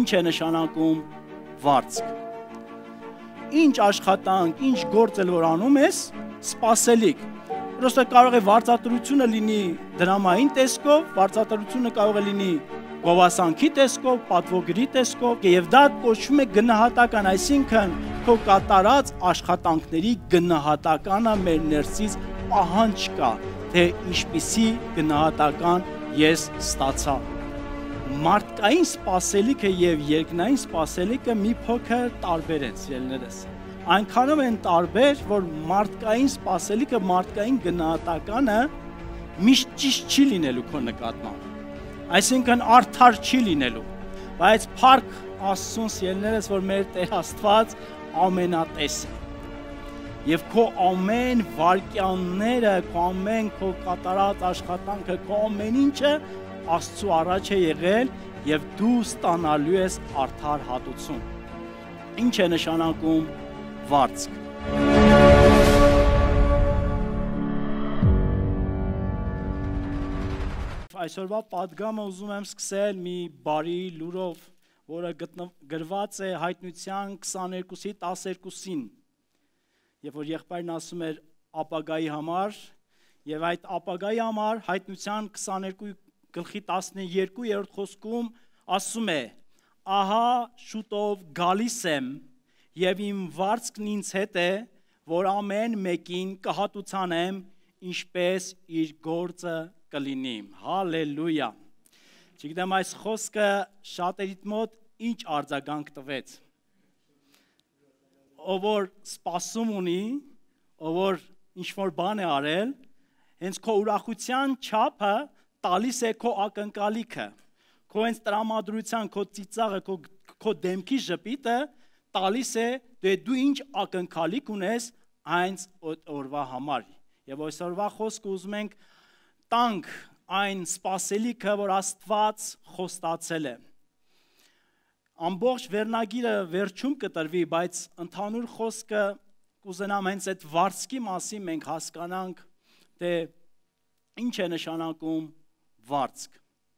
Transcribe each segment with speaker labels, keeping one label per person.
Speaker 1: Ինչ է նշանակում վարձք։ Ինչ աշխատանք, ինչ գործ էլ որ անում ես, սպասելիք։ Պրոստը կարող է վարձատրությունը լինի դրամային տեսքով, վարձատրությունը կարող է լինի գովասանքի տեսքով, պատվոգրի տեսքով, եւ դա կոչվում է գնահատական, այսինքն քո կատարած աշխատանքների գնահատականը մեր ներսից պահանջ կա, թե ինչպիսի գնահատական ես ստացա։ Մարդկային սպասելիքը եւ երկնային սպասելիքը մի փոքր տարբեր են, սիրելիներս։ Այնքանով են տարբեր, որ մարդկային սպասելիքը, մարդկային գնահատականը միշտ ճիշտ չի լինելու քո նկատմամբ։ Այսինքն արդար չի լինելու, բայց փառք Աստծուն, սիրելիներս, որ մեր Տեր Աստված ամենատես է։ Եվ քո ամեն վարքյանները, քո ամեն քո կատարած աշխատանքը, քո ամեն ինչը Աստծու առաջ է եղել եւ դու ստանալու ես արդար հատուցում։ Ինչ է նշանակում վարձք։ Այսօրվա պատգամը ուզում եմ սկսել մի բարի լուրով, որը գրված է Հայտնության 22-ի 12-ին, երբ որ եղբայրն ասում էր ապագայի համար, եւ այդ ապագայի համար Հայտնության 22:12 խոսքում ասում է. «Ահա շուտով գալիս եմ, եւ իմ վարձքն ինձ հետ է, որ ամեն մեկին կհատուցանեմ, ինչպես իր գործը կլինի»։ Հալելույա։ Չգիտեմ այս խոսքը շատերիդ մոտ ինչ արձագանք տվեց։ Ով որ սպասում ունի, ով որ ինչ-որ բան է արել, հենց քո ուրախության չափը տալիս է քո ակնկալիքը, քո հենց տրամադրության, քո ծիծաղը, քո դեմքի ժպիտը տալիս է, դու ինչ ակնկալիք ունես այս օրվա համար։ Եվ այսօրվա խոսքը ուզում ենք տանք այն սպասելիքը, որ Աստված խոստացել է։ Ամբողջ վերնագիրը վերջում կտրվի, բայց ընդհանուր խոսքը կուզենամ հենց այդ վարձքի մասին մենք հասկանանք, թե ինչ է նշանակում վարձք։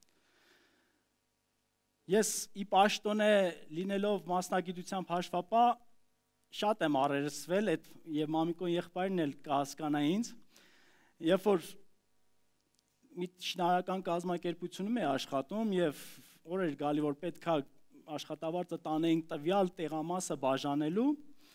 Speaker 1: Ես ի պաշտոնե լինելով մասնագիտությամբ հաշվապահ շատ եմ առերեսվել եւ մամիկոն եղբայրն էլ կհասկանա ինձ, երբ որ մի շինարարական կազմակերպությունում է աշխատում եւ օր էր գալի, որ պետք է աշխատավարձը տանեինք տվյալ տեղամասը բաժանելու,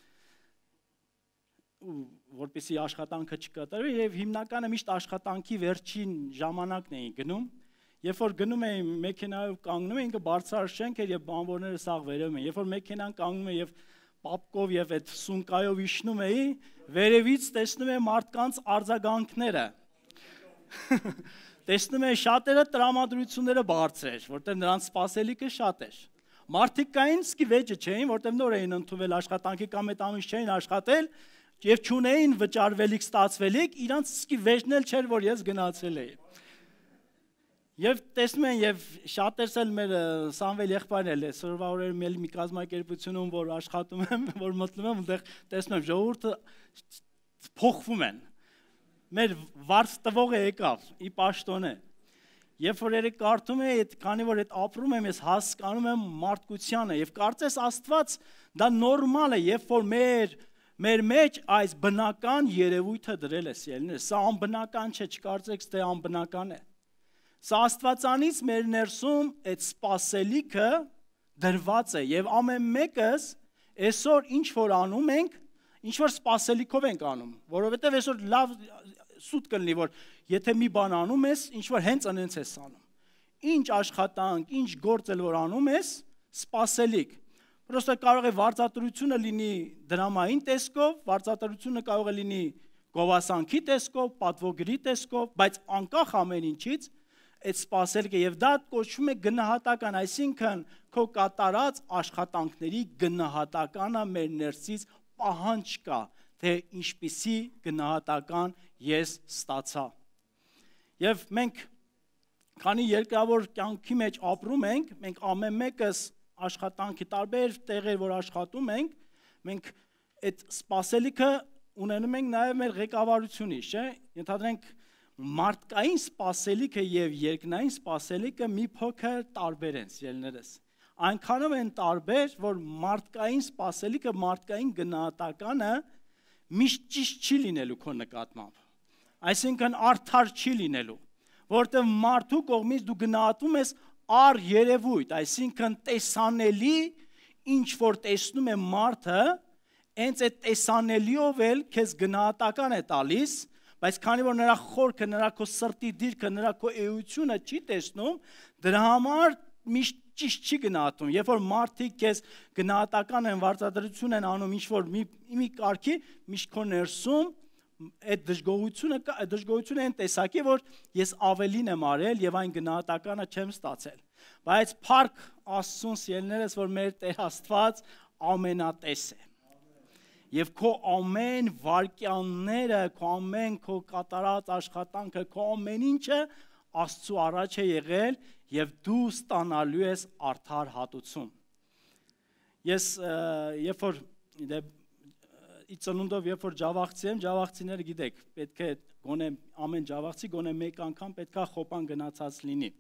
Speaker 1: որպեսզի աշխատանքը չկատարվի եւ հիմնականը միշտ աշխատանքի վերջին ժամանակն էին գնում, երբ որ գնում էին մեքենայով կանգնում էին, բարձր շենք էր եւ բանվորները սաղ վերում են, երբ որ մեքենան կանգնում է եւ պապկով եւ այդ սունկայով իջնում էի, վերևից տեսնում եմ մարդկանց արձագանքները։ Տեսնում եմ շատերը տրամադրությունները բարձր էր, որտեղ նրանց սպասելիքը շատ էր։ Մարդիկ կային սկի վեճը չէին, որտեղ նոր էին ընդունվել աշխատանքի կամ այդ ամիս չէին աշխատել եւ չունեին վճարվելիք ստացվելիք, իրանց սկի վեճն էլ չէր, որ ես գնացել էի։ Եվ տեսնում են եւ շատերս էլ մեր Սամվել եղբայրն էլ այսօրվա օրերում էլ մի կազմակերպությունում որ աշխատում եմ, որ մտնում եմ, այնտեղ տեսնում եմ ժողովուրդը փոխվում են։ Մեր վարձ տվողը եկավ, ի պաշտոնե։ Երբ որ երեք կարդում եմ, քանի որ այդ ապրում եմ, ես հասկանում եմ մարդկությանը եւ կարծես Աստված դա նորմալ է, երբ որ մեր մեջ այս բնական երևույթը դրել է, սիրելիներ, սա անբնական չէ, չկարծեք թե անբնական է։ Սա Աստվածանից մեր ներսում այդ սպասելիքը դրված է եւ ամեն մեկս այսօր ինչ որ անում ենք, ինչ որ սպասելիքով ենք անում, որովհետեւ այսօր լավ սուտ կլինի, որ եթե մի բան անում ես, ինչ որ հենց անենց ես անում։ Ինչ աշխատանք, ինչ գործ էլ որ անում ես, սպասելիք։ Պրոստը կարող է վարձատրությունը լինի դրամային տեսքով, վարձատրությունը կարող է լինի գովասանքի տեսքով, պատվոգրի տեսքով, բայց անկախ ամեն ինչից այդ սպասելիքը եւ դա կոչվում է գնահատական, այսինքն քո կատարած աշխատանքների գնահատականը մեր ներսից պահանջ կա, թե ինչպիսի գնահատական ես ստացա։ Եվ մենք քանի երկրավոր կյանքի մեջ ապրում ենք, մենք ամեն մեկս աշխատանքի տարբեր տեղեր, որ աշխատում ենք, մենք այդ սպասելիքը ունենում ենք նաև մեր ղեկավարությունից, չէ՞։ Ենթադրենք մարդկային սպասելիքը եւ երկնային սպասելիքը մի փոքր տարբեր են, սիրելիներս։ այնքանով են տարբեր, որ մարդկային սպասելիքը, մարդկային գնահատականը միշտ ճիշտ չի լինելու քո նկատմամբ։ Այսինքն արդար չի լինելու, որտեղ մարդու կողմից դու գնահատում ես առ երևույթ, այսինքն տեսանելի, ինչ որ տեսնում է մարդը, հենց այդ տեսանելիով էլ քեզ գնահատական է տալիս, բայց քանի որ նրա խորքը, նրա քո սրտի դիրքը, նրա քո էությունը չի տեսնում, դրա համար միշտ ճիշտ չի գնահատում։ Երբ որ մարդիկ քեզ գնահատական են, վարձատրություն են անում ինչ-որ մի կարգի, միշտ քո ներսում այդ դժգոհությունը այն տեսակի, որ ես ավելին եմ արել եւ այն գնահատականը չեմ ստացել։ Բայց փառք Աստծուն սիրելիներս, որ մեր Տեր Աստված ամենատես է։ Եվ քո ամեն վարքյանները, քո ամեն քո կատարած աշխատանքը, քո ամեն ինչը Աստծու առաջ է եղել եւ դու ստանալու ես արդար հատուցում։ Ես երբ որ ծնունդով երբ որ ջավախցի եմ, ջավախցիները գիտեք, պետք է գոնե ամեն ջավախցի գոնե մեկ անգամ պետքա խոպան գնացած լինի։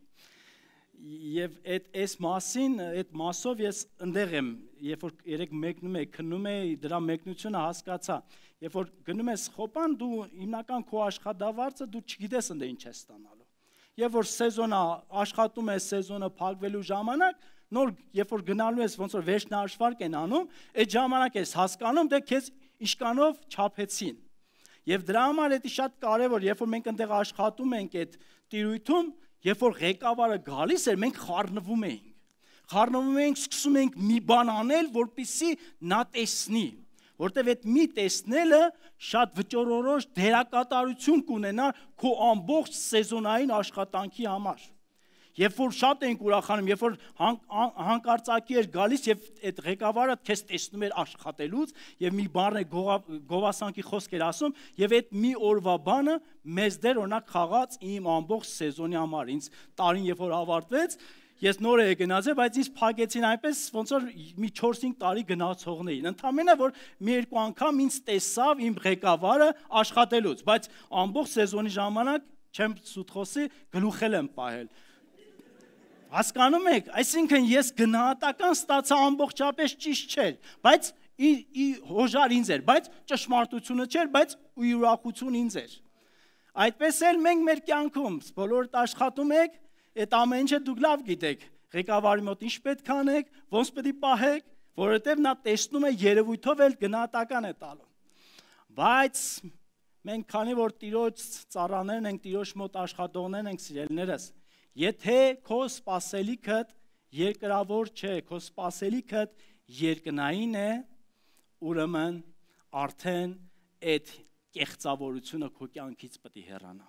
Speaker 1: Եվ այս մասին, այդ մասով ես ընդեղ եմ, երբ որ երեք մեկնում եք, քննում եք, դրա մեկնությունը հասկացա։ Երբ որ գնում ես խոպան, դու հիմնական քո աշխատավարձը դու չգիտես ընդ ինչ ես ստանալու։ Երբ որ սեզոնը աշխատում ես, սեզոնը փակվելու ժամանակ, նոր երբ որ գնալու ես, ոնց որ վերջնահաշվարկ են անում, այդ ժամանակ ես հասկանում, դե քեզ իշկանով չափեցին։ Եվ դրա համար դա շատ կարևոր, երբ որ մենք այնտեղ աշխատում ենք այդ տիրույթում, երբ որ ղեկավարը գալիս էր, մենք խառնվում էինք։ Խառնվում էինք, սկսում էինք մի բան անել, որպեսզի նա տեսնի, որտեվ այդ մի տեսնելը շատ վճռորոշ դերակատարություն կունենա քո ամբողջ սեզոնային աշխատանքի համար։ Երբ որ շատ էինք ուրախանում, երբ որ հանկարծակի էր գալիս եւ այդ ղեկավարը քեզ տեսնում էր աշխատելուց եւ մի բառ է գովասանքի խոսք էր ասում եւ այդ մի օրվա բանը մեզ դեր օրինակ խաղաց իմ ամբողջ սեզոնի համար, ինձ տարին երբ որ ավարտվեց, ես նոր էի գնացել, բայց ինձ փակեցին այնպես, ոնց որ մի 4-5 տարի գնացողն էին։ Ընդամենը որ մի երկու անգամ ինձ տեսավ իմ ղեկավարը աշխատելուց, բայց ամբողջ սեզոնի ժամանակ չեմ սուտ խոսի, գլուխել եմ պահել։ Հասկանում եք, այսինքն ես գնահատական ստացա ամբողջապես ճիշտ չէր, բայց հոժար ինձ էր, բայց ճշմարտությունը չէր, բայց ուրախություն ինձ էր։ Այդպես էլ մենք մեր կյանքում բոլորդ աշխատում եք, այդ ամեն ինչը դուք լավ գիտեք, ղեկավարի մոտ ինչ պետք անեք, ոնց պետք է պահեք, որովհետև նա տեսնում է երևույթով էլ գնահատական է տալու։ Բայց մենք քանի որ Տիրոջ ծառաներն ենք, Տիրոջ մոտ աշխատողներն ենք, սիրելիներս, եթե քո սպասելիքդ երկրավոր չէ, քո սպասելիքդ երկնային է, ուրեմն արդեն այդ կեղծավորությունը քո կյանքից պետք է հեռանա։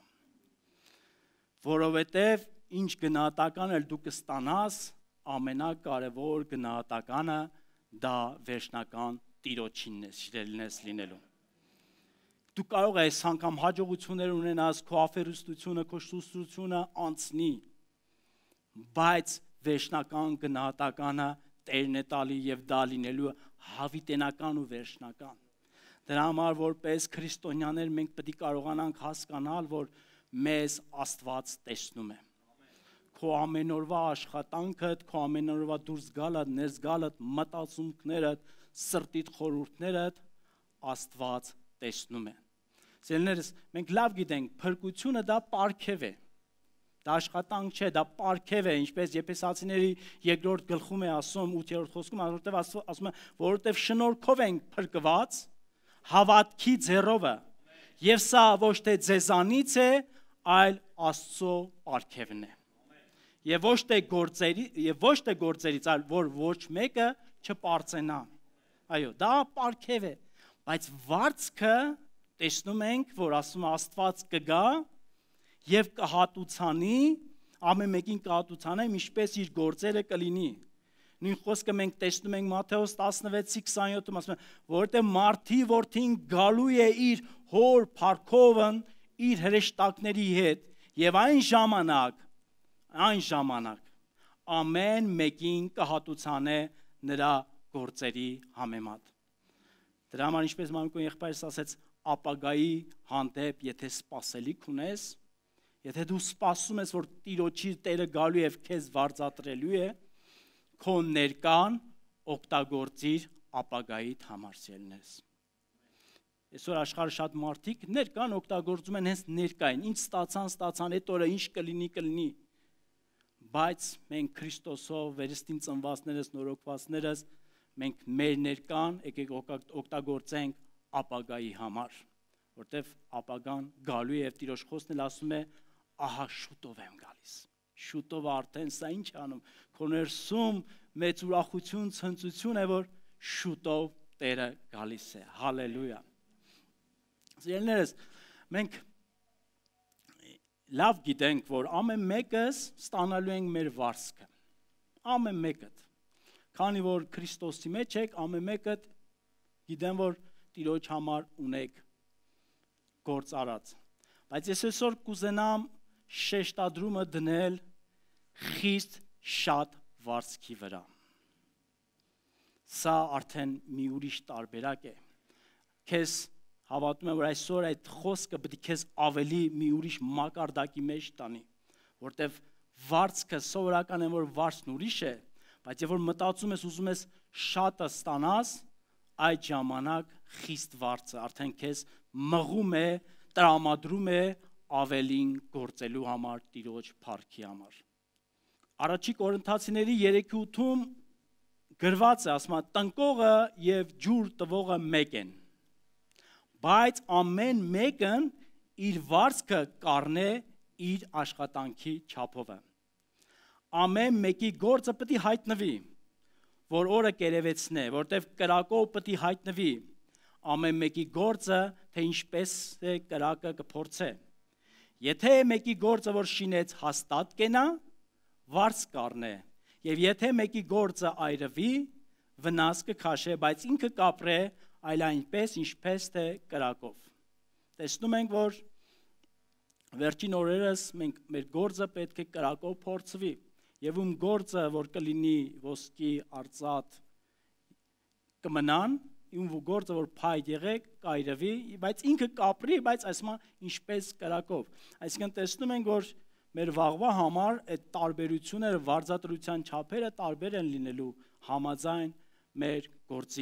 Speaker 1: Որովհետև ինչ գնահատական էլ դու կստանաս, ամենակարևոր գնահատականը դա վերջնական Տիրոջինն է, սիրելիներս լինելու։ Դու կարող ես անգամ հաջողություններ ունենաս, քո աֆերստությունը, քո շուստությունը անցնի, բայց վերջնական գնահատականը Տերն է տալի եւ դա լինելու հավիտենական ու վերջնական։ Դրա համար որպես քրիստոնյաներ մենք պետք է կարողանանք հասկանալ, որ մեզ Աստված տեսնում է։ Քո ամենօրվա աշխատանքդ, քո ամենօրվա դուրս գալդ, ներս գալդ, մտածումքներդ, սրտիդ խորհուրդներդ Աստված տեսնում է։ Սիրելիներս, մենք լավ գիտենք, փրկությունը դա պարգև է։ Դա աշխատանք չէ, դա պարգև է, ինչպես Եփեսացիների 2-րդ գլխում է ասում 8-րդ խոսքում, որովհետև ասում է, որովհետև շնորհքով ենք փրկված հավատքի ձեռովը, եւ սա ոչ թե ձեզանից է, այլ Աստծո պարգևն է։ Եվ ոչ թե գործերից, այլ որ ոչ մեկը չպարծենա։ Այո, դա պարգև է, բայց վարձքը տեսնում ենք, որ ասում է Աստված կգա եւ կհատուցանի, ամեն մեկին կհատուցանե, ինչպես իր գործերը կլինի։ Նույն խոսքը մենք տեսնում ենք Մատթեոս 16:27-ում, ասում է, որովհետեւ մարդի որդին գալու է իր հոր փառքովն իր հրեշտակների հետ եւ այն ժամանակ ամեն մեկին կհատուցանե նրա գործերի համեմատ։ Դրա համար ինչպես մամիկոն եղբայրս ասեց, ապագայի հանդեպ եթե սպասելիք ունես, եթե դու սպասում ես, որ Տիրոջի Տերը գալու եւ քեզ վարձատրելու է, քո ներկան օգտագործիր ապագայիդ համար սիրելիներս։ Այսօր աշխարհը շատ մարդիկ ներկան օգտագործում են հենց ներկային, ինչ ստացան, այդ օրը ինչ կլինի, բայց մենք Քրիստոսով վերստին ծնվածներս, նորոգվածներս, մենք մեր ներկան եկեք օգտագործենք ապագայի համար, որտեվ ապագան գալու է եւ Տիրոջ խոսքն էլ ասում է, ահա շուտով եմ գալիս։ Շուտով արդեն սա ինչ անում, քո ներսում մեծ ուրախություն, ցնծություն է, որ շուտով Տերը գալիս է։ Հալելույա։ Սիրելիներս, մենք լավ գիտենք, որ ամեն մեկս ստանալու ենք մեր վարձքը։ Ամեն մեկդ։ Քանի որ Քրիստոսի մեջ եք, ամեն մեկդ գիտեմ, որ Տիրոջ համար ունեք գործ արած։ Բայց ես այսօր կուզենամ շեշտադրումը դնել խիստ շատ վարձքի վրա։ Սա արդեն մի ուրիշ տարբերակ է։ Քեզ հավատում եմ, որ այսօր այդ խոսքը պետք է քեզ ավելի մի ուրիշ մակարդակի մեջ տանի, որտեվ վարձքը սովորական է, որ վարձն ուրիշ է, բայց երբ որ մտածում ես, ուզում ես շատը ստանաս, այդ ժամանակ խիստ վարձը արդեն քեզ մղում է, տրամադրում է ավելին գործելու համար, Տիրոջ փառքի համար։ Առաջի Կորինթացիների 3:8-ում գրված է, ասում է, տնկողը եւ ջուր տվողը մեկ են, բայց ամեն մեկն իր վարձքը կառնե իր աշխատանքի չափով։ Ամեն մեկի գործը պետք է հայտնվի, որ օրը կերևեցնե, որտեվ կրակով պետք է հայտնվի ամեն մեկի գործը, թե ինչպես է կրակը կփորձե։ Եթե մեկի գործը որ շինեց հաստատ կենա, վարձ կառնե, եւ եթե մեկի գործը այրվի, վնաս կքաշե, բայց ինքը կապրե այլ այնպես, ինչպես թե կրակով։ Տեսնում ենք, որ վերջին օրերս մենք մեր գործը պետք է կրակով փորձվի, եւ ում գործը, որ կլինի ոսկի, արծաթ, կմնան, ում գործը, որ փայտ եղեք, կայրվի, բայց ինքը կապրի, բայց ասма ինչպես կրակով։ Այսինքն տեսնում ենք, որ մեր վաղվա համար այդ տարբերությունները, վարձատրության չափերը տարբեր են լինելու համաձայն մեր գործի։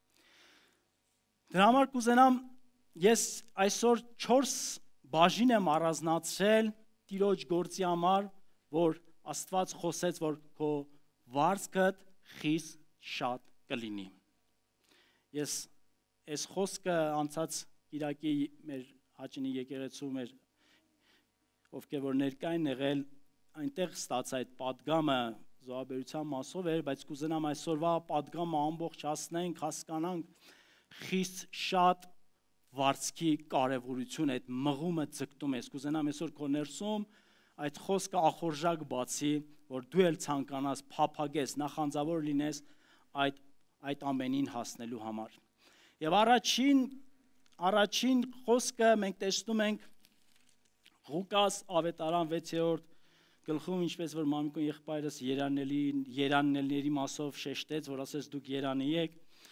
Speaker 1: Դրա համար կուզենամ ես այսօր 4 բաժին եմ առանձնացրել Տիրոջ գործի համար, որ Աստված խոսեց, որ քո վարձքդ խիստ շատ կլինի։ Ես այս խոսքը անցած Կիրակի մեր հաճինի եկեղեցու մեր ովքեր որ ներկային եղել, այնտեղ ստացա այդ պատգամը զոհաբերության մասով էր, բայց կուզենամ այսօրվա պատգամը ամբողջացնենք, հասկանանք խիստ շատ վարձքի կարևորություն, այդ մղումը ձգտում ես, կուզենամ այսօր քո ներսում այդ խոսքը ախորժակ բացի, որ դու էլ ցանկանաս փափագես, նախանձավոր լինես այդ ամենին հասնելու համար։ Եվ առաջին խոսքը մենք տեսնում ենք Ղուկաս ավետարան 6-րդ գլխում, ինչպես որ Մամիկոն եղբայրս երանելների մասով շեշտեց, որ ասես դուք երանի եք,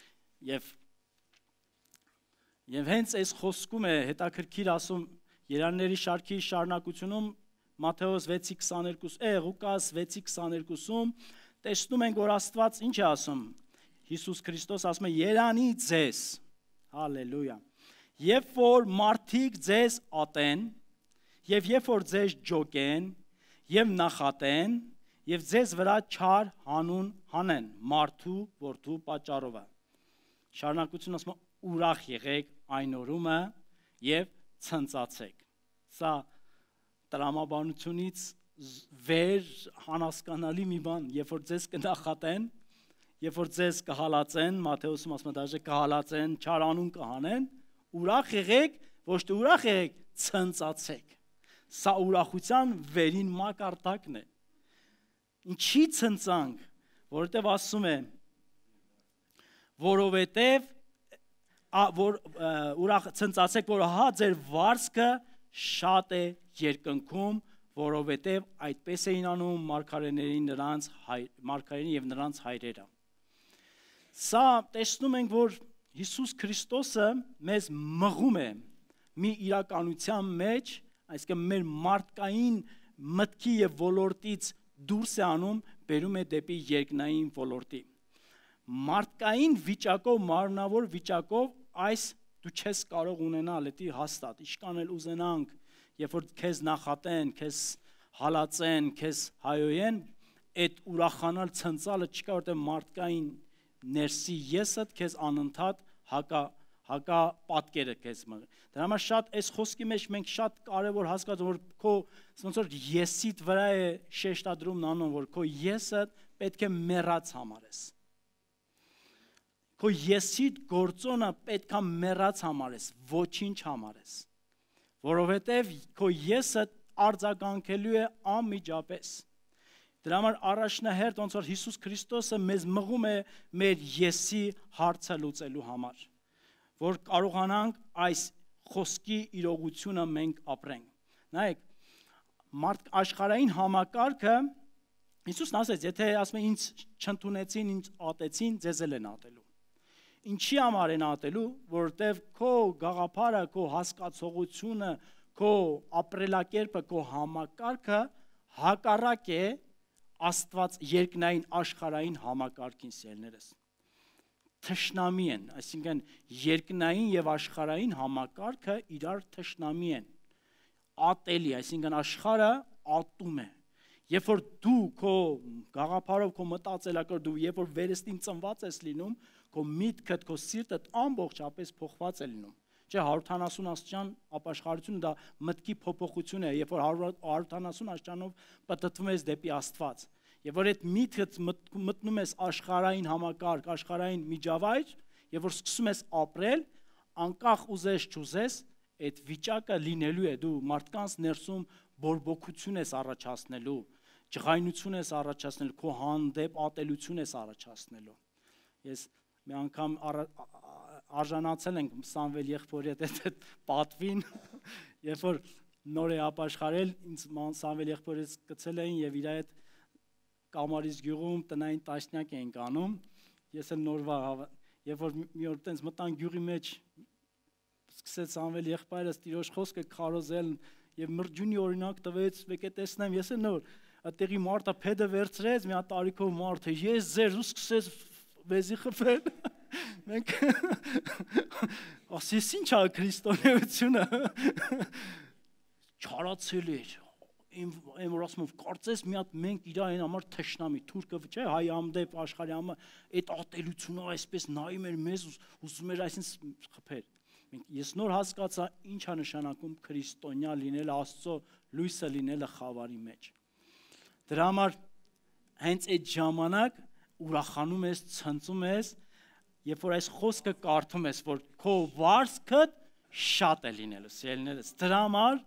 Speaker 1: եւ հենց այս խոսքում է հետաքրքիր ասում երանների շարքի շարունակությունում Մատթեոս 6:22, Ղուկաս 6:22-ում տեսնում ենք, որ Աստված ինչ է ասում, Հիսուս Քրիստոս ասում է երանի ձեզ, հալելույա, երբ որ մարդիկ ձեզ ատեն, եւ երբ որ ձեզ ջոկեն, եւ նախատեն, եւ ձեզ վրա չար հանուն հանեն, մարդու որդու պատճառով։ Շարունակությունը ասում է ուրախ եղեք այն օրումը եւ ցնծացեք։ Սա տրամաբանությունից վեր անհասկանալի մի բան, երբ որ ձեզ կնախատեն, երբ որ ձեզ կհալածեն, Մատթեոսում ասում է դաժե կհալածեն, չար անուն կհանեն, ուրախ եղեք, ոչ թե ուրախ եղեք, ցնծացեք։ Սա ուրախության վերին մակարդակն է։ Ինչի ցնծանք, որովհետև ասում է, որովհետև ուրախ ցնծացեք, որ հա ձեր վարձքը շատ է երկնքում, որովհետև այդպես էին անում մարգարեներին եւ նրանց հայրերը։ Սա տեսնում ենք, որ Հիսուս Քրիստոսը մեզ մղում է մի իրականության մեջ, այսինքն մեր մարդկային մտքի եւ ոլորտից դուրս է անում, բերում է դեպի երկնային ոլորտի։ Մարդկային վիճակով, մարմնավոր վիճակով այս դու չես կարող ունենալ, դա հաստատ, ինչքան էլ ուզենանք, երբ որ քեզ նախատեն, քեզ հալածեն, քեզ հայոյեն, այդ ուրախանալ ցնցալը չկա, որտեղ մարդկային ներսի եսդ քեզ անընդհատ հակա պատկերը քեզ մղ։ Դրա համար շատ այս խոսքի մեջ մենք շատ կարևոր հասկացում որ քո ոնց որ եսիդ վրա է շեշտադրումն անում, որ քո եսը պետք է մեռած համարես։ Քո եսիդ գործոնը պետք է մեռած համարես, ոչինչ համարես։ Որովհետև քո եսը արձագանքելու է անմիջապես։ Դրա համար առաջնահերթ ոնց որ Հիսուս Քրիստոսը մեզ մղում է մեր եսի հարցը լուծելու համար, որ կարողանանք այս խոսքի իրողությունը մենք ապրենք։ Նայեք, աշխարհային համակարգը Հիսուսն ասեց, եթե ասում է ինձ չընդունեցին, ինձ ատեցին, ձեզ էլ են ատելու։ Ինչի համար են ատելու, որովհետև քո գաղափարը, քո հասկացողությունը, քո ապրելակերպը, քո համակարգը հակառակ է Աստված երկնային աշխարհային համակարգին սերներս։ Թշնամի են, այսինքն երկնային եւ աշխարհային համակարգը իրար թշնամի են։ Ատելի, այսինքն աշխարհը ատում է։ Երբ որ դու քո գաղափարով, քո մտածելակերպով, դու երբ որ վերստին ծնված ես լինում, քո միտքդ, քո սիրտդ ամբողջապես փոխված է լինում։ Չէ, 170 աստիճան ապաշխարությունը դա մտքի փոփոխություն է, երբ որ 170 աստիճանով պատտվում ես դեպի Աստված։ Երբ որ այդ միտքդ մտնում ես աշխարհային համակարգ, աշխարհային միջավայր, երբ որ սկսում ես ապրել, անկախ ուզես չուզես, այդ վիճակը լինելու է, դու մարդկանց ներսում բորբոքություն ես առաջացնելու, ջղայնություն ես առաջացնելու, քո հանդեպ ատելություն ես առաջացնելու։ Ես մի անգամ արժանացել ենք Սամվել եղբորի հետ պատվին, երբ որ նոր է ապաշխարել, ինձ Սամվել եղբորից գցել էին եւ իր հետ Կամարից գյուղում տնային տասնյակ էինք անում, ես էլ նորվա, երբ որ մի օր տենց մտան գյուղի մեջ, սկսեց Սամվել եղբայրս տիրոջ խոսքը քարոզել եւ մրջունի օրինակ տվեց, եկե տեսնեմ, ես էլ նոր, այդտեղի մարդը փեդը վերցրեց, մի հատ տարիքով մարդը, ես ձեր ու սկսեց վեզի խփել։ Մենք ասես ինչ է քրիստոնեությունը։ Չարացել էր։ Եմ որ ասում եմ, կարծես մի հատ մենք իր այն համար թշնամի, թուրքը չէ, հայ ամդեպ աշխարհի համար այդ ատելությունը այսպես նայում էր մեզ ուզում էր այսինքն խփել։ Ես նոր հասկացա ինչ է նշանակում քրիստոնյա լինել, Աստծո լույսը լինելը խավարի մեջ։ Դրա համար հենց այդ ժամանակ ուրախանում ես, ցնծում ես, երբ որ այս խոսքը կարդում ես, որ քո վարձքը շատ է լինելու, սիրելիներս։ Դրա համար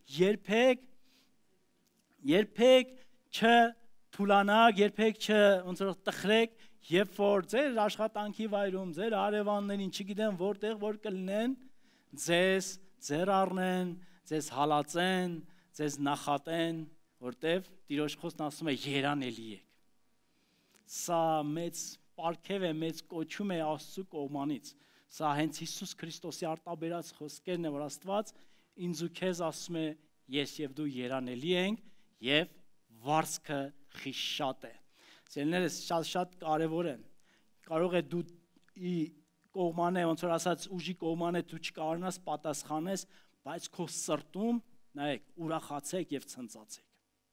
Speaker 1: երբեք չթուլանաք, երբեք ոնց որ տխրեք, երբ որ ձեր աշխատանքի վայրում, ձեր հարևաններին, չգիտեմ որտեղ որ կլինեն, ձեր առնեն, ձեզ հալածեն, ձեզ նախատեն, որտև Տիրոջ խոսքն ասում է երանելի եք։ Սա մեծ պարգև է, մեծ կոչում է Աստծո կողմանից։ Սա հենց Հիսուս Քրիստոսի արտաբերած խոսքերն է, որ Աստված ինձ ու քեզ ասում է ես եւ դու երանելի ենք եւ վարձքը խիստ շատ է։ Սիրելիներս, շատ կարևոր է։ Կարող է դու կողմանը, ոնց որ ասած, ուժի կողմանը դու չկարողանաս պատասխանես, բայց քո սրտում, նայեք, ուրախացեք եւ ցնծացեք։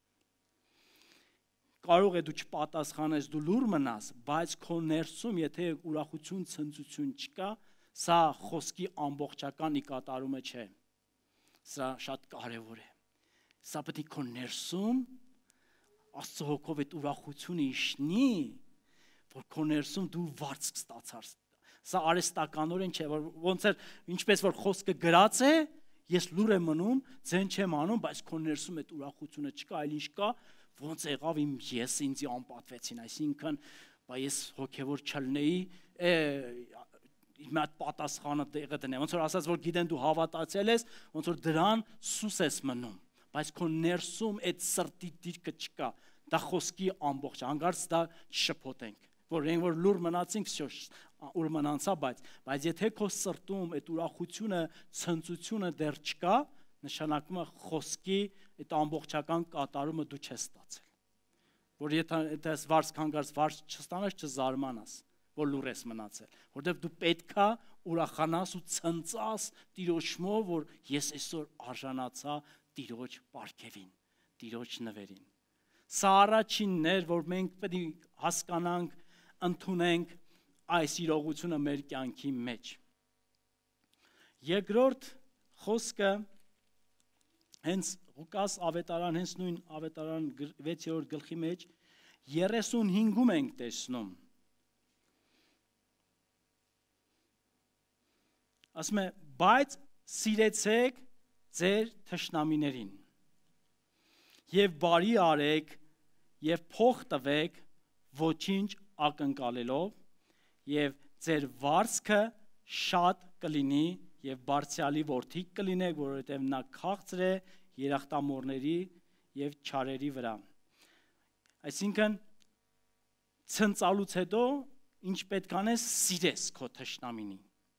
Speaker 1: Կարող է դու չպատասխանես, դու լուր մնաս, բայց քո ներսում, եթե ուրախություն, ցնծություն չկա, սա խոսքի ամբողջական ի կատարումը չէ։ Սա շատ կարևոր է։ Սա պետք է քո ներսում Աստծո հոգով այդ ուրախությունը իշնի, որ քո ներսում դու վարձք ստացար։ Սա արհեստականորեն չէ, որ ոնց էր, ինչպես որ խոսքը գրած է, ես լուր եմ մնում, ձեն չեմ անում, բայց քո ներսում այդ ուրախությունը չկա, այլ ինչ կա, ոնց եղավ իմ ես ինձ անպատվեցին, այսինքն, բայց ես հոգևոր չլնեի, իմ այդ պատասխանը տեղը դնեմ, ոնց որ ասած, որ գիտեն դու հավատացել ես, ոնց որ դրան սուս ես մնում, բայց քո ներսում այդ սրտի դիրքը չկա, դա խոսքի ամբողջ, հանգարց դա շփոթենք, որ այն որ լուր մնացինք, ուր մնանցա, բայց եթե քո սրտում այդ ուրախությունը, ցնծությունը դեռ չկա, նշանակում է խոսքի այդ ամբողջական կատարումը դու չես ստացել։ որ եթե վարձ կանգած վարձ չստանաս չզարմանաս, որ լուր ես մնացել, որտեղ դու պետքա ուրախանաս ու ցնծաս Տիրոջմով, որ ես այսօր արժանացա Տիրոջ պարգևին, Տիրոջ նվերին։ Սա առաջինն էր, որ մենք պետք է հասկանանք, ընդունենք այս իրողությունը մեր կյանքի մեջ։ Երկրորդ խոսքը հենց Ղուկաս ավետարան, հենց նույն ավետարան 6-րդ գլխի մեջ 35-ում ենք տեսնում։ Ասում է, բայց սիրեցեք ձեր թշնամիներին եւ բարի արեք եւ փող տվեք ոչինչ ակնկալելով եւ ձեր վարձքը շատ կլինի եւ բարձրալի որդիկ կլինեք, որովհետեւ նա քաղցր է երախտամորների եւ չարերի վրա։ Այսինքն ցնծալուց հետո ինչ պետք անես, սիրես քո թշնամինին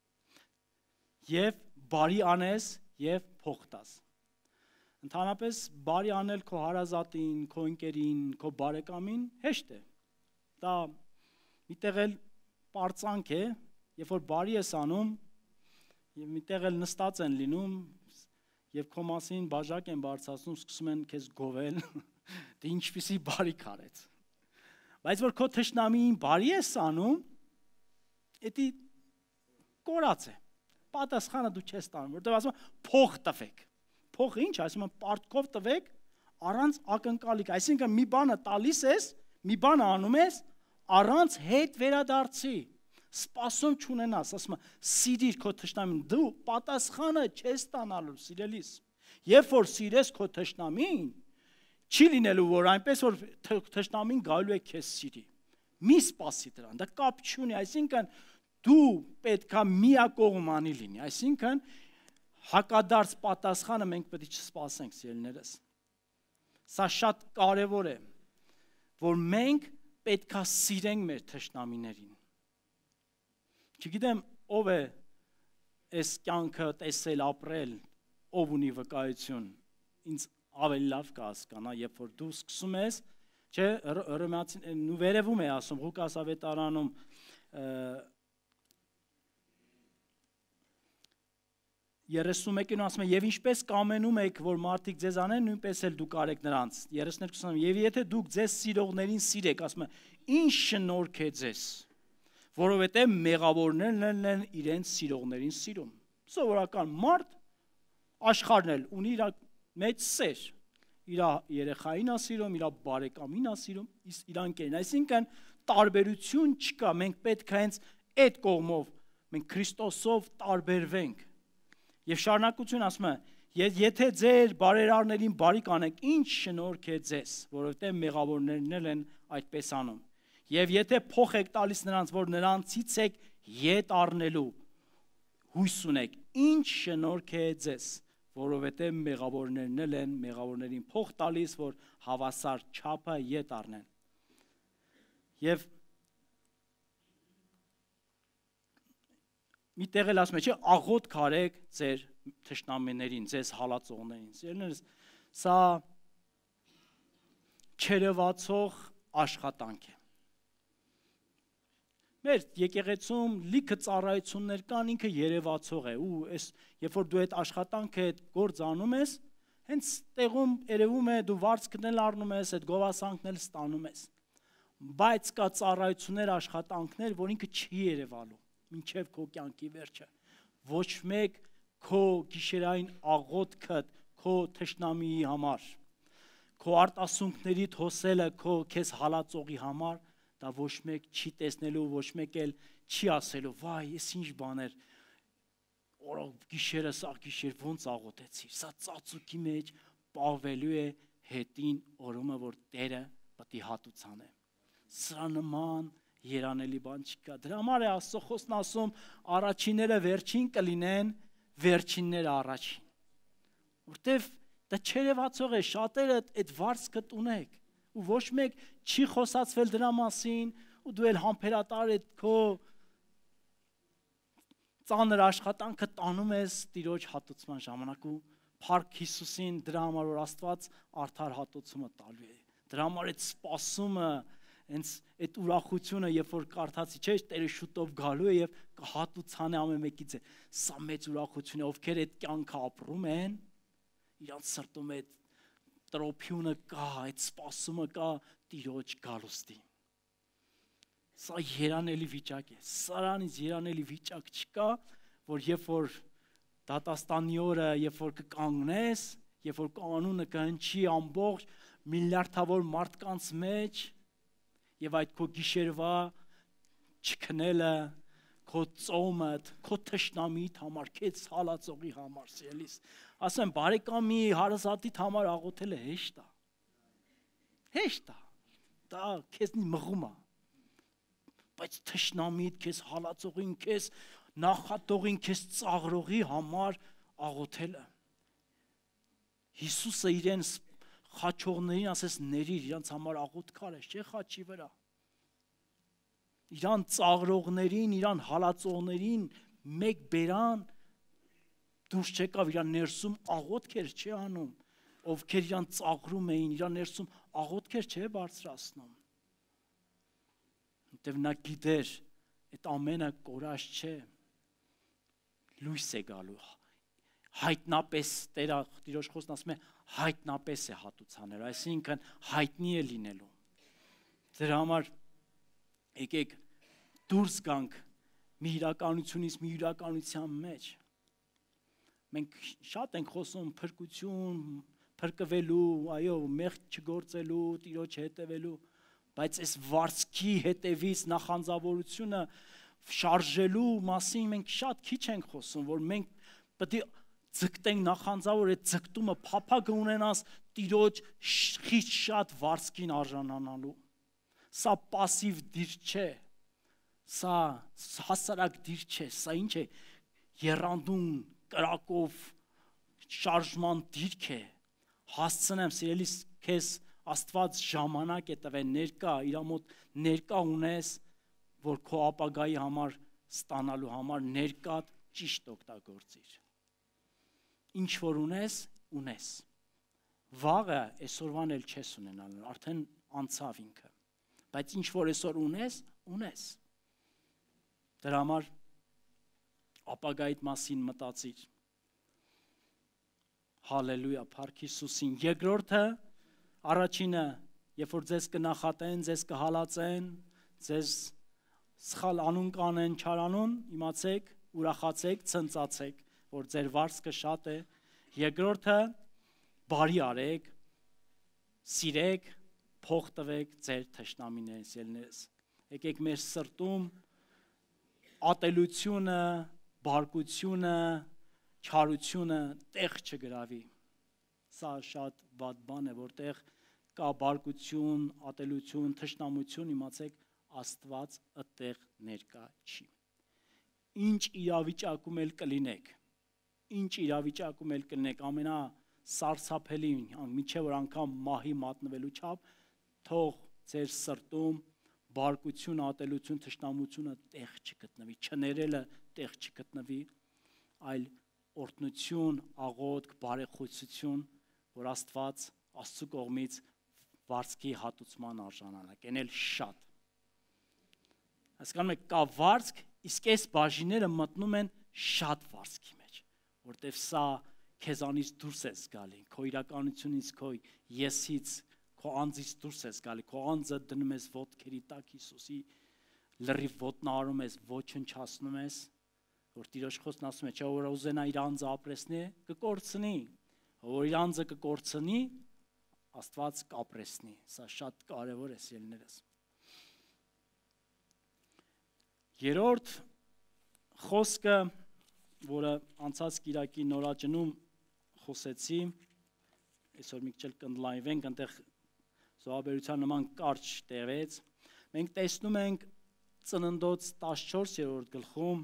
Speaker 1: եւ բարի անես եւ փող տաս։ Ընդհանրապես բարի անել քո հարազատին, քո ընկերին, քո բարեկամին հեշտ է։ Դա միտեղ էլ պարծանք է, երբ որ բարի ես անում, եւ միտեղ էլ նստած են լինում եւ քո մասին բաժակ են բարձրացնում, սկսում են քեզ գովել, դե ինչպիսի բարիք արեց։ Բայց որ քո թշնամին բարի ես անում, դա կորած է։ Պատասխանը դու չես տանում, որտեղ ասում են փող տվեք։ Փողը ինչ, ասում են պարտքով տվեք առանց ակնկալիք, այսինքն մի բանը տալիս ես, մի բան անում ես առանց հետ վերադարձի, սպասում չունենաս, ասում են սիրիր քո թշնամին, դու պատասխանը չես ստանալու սիրելիս։ Երբ որ սիրես քո թշնամին, չի լինելու որ այնպես որ թշնամին գալու է քեզ սիրի։ Մի սպասի դրան, դա կապ չունի, այսինքն դու պետքա միակողմանի լինի, այսինքն հակադարձ պատասխանը մենք պետք է չսպասենք, սիրելիներս։ Սա շատ կարևոր է, որ մենք պետքա սիրենք մեր թշնամիներին։ Չգիտեմ ով է այս կյանքը տեսել, ապրել, ով ունի վկայություն, ինձ ավելի լավ կհասկանա, երբ որ դու սկսում ես, չէ, Հռոմեացին վերևում է ասում Ղուկաս ավետարանում 31-ին ասում է, եւ ինչպես կամենում եք, որ մարդիկ ձեզ անեն, նույնպես էլ դուք արեք նրանց։ 32-ում, եւ եթե դուք ձեզ սիրողներին սիրեք, ասում է, ինչ շնորհք է ձեզ, որովհետեւ մեղավորներն են իրենց սիրողներին սիրում։ Սովորական մարդ աշխարհն էլ ունի իր մեծ սեր, իր երեխային է սիրում, իր բարեկամին է սիրում, իր ընկերին, այսինքն տարբերություն չկա, մենք պետք է հենց այդ կողմով մենք Քրիստոսով տարբերվենք։ Եվ շարունակություն ասում է, եթե ձեր բարերարներին բարիք անեք, ինչ շնորհք է ձեզ, որովհետև մեղավորներն էլ են այդպես անում։ Եվ եթե փող եք տալիս նրանց, որ նրանցից եք ետ առնելու, հույս ունեք, ինչ շնորհք է ձեզ, որովհետև մեղավորներն էլ են մեղավորներին փող տալիս, որ հավասար չափը ետ առնեն։ Եվ մի տեղ էլ ասում է, չէ, աղոտ քարեք ձեր թշնամիներին, ձեզ հալածողներին։ Սիրելիներս, սա չերևացող աշխատանք է։ Մեր եկեղեցում լիքը ծառայություններ կան, ինքը երևացող է, ու այս երբ որ դու այդ աշխատանքը այդ գործ անում ես, հենց տեղում երևում է դու վարձքն էլ առնում ես, այդ գովասանքն էլ ստանում ես։ Բայց կա ծառայություններ, աշխատանքներ, որ ինքը չի երևալու մինչև քո կյանքի վերջը։ Ոչ մեկ քո գիշերային աղոթքդ քո թշնամիի համար, քո արտասունքներիդ հոսելը քո քեզ հալածողի համար, դա ոչ մեկ չի տեսնելու, ոչ մեկ էլ չի ասելու, վայ, ես ինչ բաներ, օր գիշերը սա գիշեր ոնց աղոթեցիր, սա ծածուկի մեջ պահվելու է հետին օրումը, որ Տերը պետք է հատուցան է։ Սրա նման երանելի բան չկա։ Դրա համար է Աստծո խոսքն ասում, առաջինները վերջին կլինեն, վերջինները առաջին։ Որտեվ դա չերևացող է, շատերը այդ վարձքը ունեք, ու ոչ մեկ չի խոսացվել դրա մասին, ու դու էլ համբերատար այդ քո ծանր աշխատանքը տանում ես Տիրոջ հատուցման ժամանակ ու Փառք Հիսուսին դրա համար որ Աստված արդար հատուցումը տալու է։ Դրա համար այդ սպասումը, հենց այդ ուրախությունը, երբ որ կարդացի, չէ, Տերը շուտով գալու է եւ կհատուցանի ամեն մեկից է։ Սա մեծ ուրախություն է, ովքեր այդ կյանքը ապրում են, իրանց սրտում այդ տրոփյունը կա, այդ սպասումը կա Տիրոջ գալուստի։ Սա երանելի վիճակ է։ Սրանից երանելի վիճակ չկա, որ երբ որ դատաստանի օրը, երբ որ կկանգնես, երբ որ կանոնը կհնչի ամբողջ միլիարդավոր մարդկանց մեջ, եւ այդ քո գիշերվա չքնելը, քո ծոմդ, քո թշնամիդ համար, քեզ հալածողի համար, սիրելիս, ասեմ, բարեկամի հարազատիդ համար աղոթելը հեշտ է։ Հեշտ է։ Դա քեզնի մղում է։ Բայց թշնամիդ, քեզ հալածողին, քեզ նախատողին, քեզ ծաղրողի համար աղոթելը։ Հիսուսը իրեն խաչողներին ասես ներիր, իրանց համար աղոթքար է, չէ՞ խաչի վրա։ Իրան ծաղրողներին, իրան հալածողներին մեկ բերան, դուրս չեկավ իրան ներսում աղոթքեր չի անում, ովքեր իրան ծաղրում էին, իրան ներսում աղոթքեր չէ բարձրացնում։ Որտեվ նա գիտեր, այդ ամենը կորած չէ, լույս է գալու, հայտնապես, Տիրոջ խոսքն ասում է, հայտնապես է հատուցանել, այսինքն հայտնի է լինելու։ Դրա համար եկեք դուրս գանք մի իրականությունից մի իրականության մեջ։ Մենք շատ ենք խոսում փրկություն, փրկվելու, այո, մեղք չգործելու, Տիրոջ հետևելու, բայց այս վարձքի հետևից նախանձավորությունը շարժելու մասին մենք շատ քիչ ենք խոսում, որ մենք պետք է ձգտենք նախանձավոր, այդ ձգտումը փափագ ունենաս Տիրոջ խիտ շատ վարձքին արժանանալու։ Սա пассив դիր չէ, սա հասարակ դիր չէ, սա ինչ է, եռանդուն կրակով շարժման դիրք է։ Հասցնեմ, սիրելիս, քեզ Աստված ժամանակ է տվել, ներկա, իր մոտ ներկա ունես, որ քո ապագայի համար ստանալու համար ներկա ճիշտ օգտագործիր։ Ինչ որ ունես, ունես։ Վաղը այսօրվան էլ չես ունենալ, արդեն անցավ ինքը։ Բայց ինչ որ այսօր ունես, ունես։ Դրա համար ապագայիդ մասին մտածիր։ Հալելույա, փառք Հիսուսին։ Երկրորդը, առաջինը, երբ որ ձեզ կնախատեն, ձեզ կհալածեն, ձեզ սխալ անուն կանեն, չարանուն, իմացեք, ուրախացեք, ցնծացեք, որ ձեր վարձքը շատ է։ Երկրորդը, բարի արեք, սիրեք, փող տվեք ձեր թշնամիներից ելներս։ Եկեք մեր սրտում ատելությունը, բարկությունը, չարությունը տեղ չգրավի։ Սա շատ վատ բան է, որտեղ կա բարկություն, ատելություն, թշնամություն, իմացեք, Աստված այդտեղ ներկա չի։ Ինչ իրավիճակում էլ կլինեք, ինչ իրավիճակում էլ կլինեք, ամենասարսափելին, մինչև որ անգամ մահի մատնվելու չափ, թող ձեր սրտում բարկություն, ատելություն, թշնամությունը տեղ չգտնվի, չներելը տեղ չգտնվի, այլ օրհնություն, աղոթք, բարեխոսություն, որ Աստված Աստծո կողմից վարձքի հատուցման արժանանա, կենել շատ։ Հասկանում եք, կա վարձք, իսկ այս բաժինները մտնում են շատ վարձքի մեջ, որտեղ սա քեզանից դուրս է գալի, քո իրականությունից, քո եսից, քո անձից դուրս է գալի, քո անձը դնում ես ոտքերի տակ Հիսուսի լրիվ ոտնահարում ես, ոչնչացնում ես, որ Տիրոջ խոսքն ասում է, չէ՞ որ ուզենա իր անձը ապրեսնի, կկորցնի, որ իր անձը կկորցնի, Աստված կապրեսնի, սա շատ կարևոր է սիրելիներս։ Երրորդ խոսքը, որը անցած կիրակի նորաճնում խոսեցի, այսօր մի քիչ կընդլայնվենք, այնտեղ զոհաբերության նման կարճ տևեց, մենք տեսնում ենք Ծննդոց 14-րդ գլխում,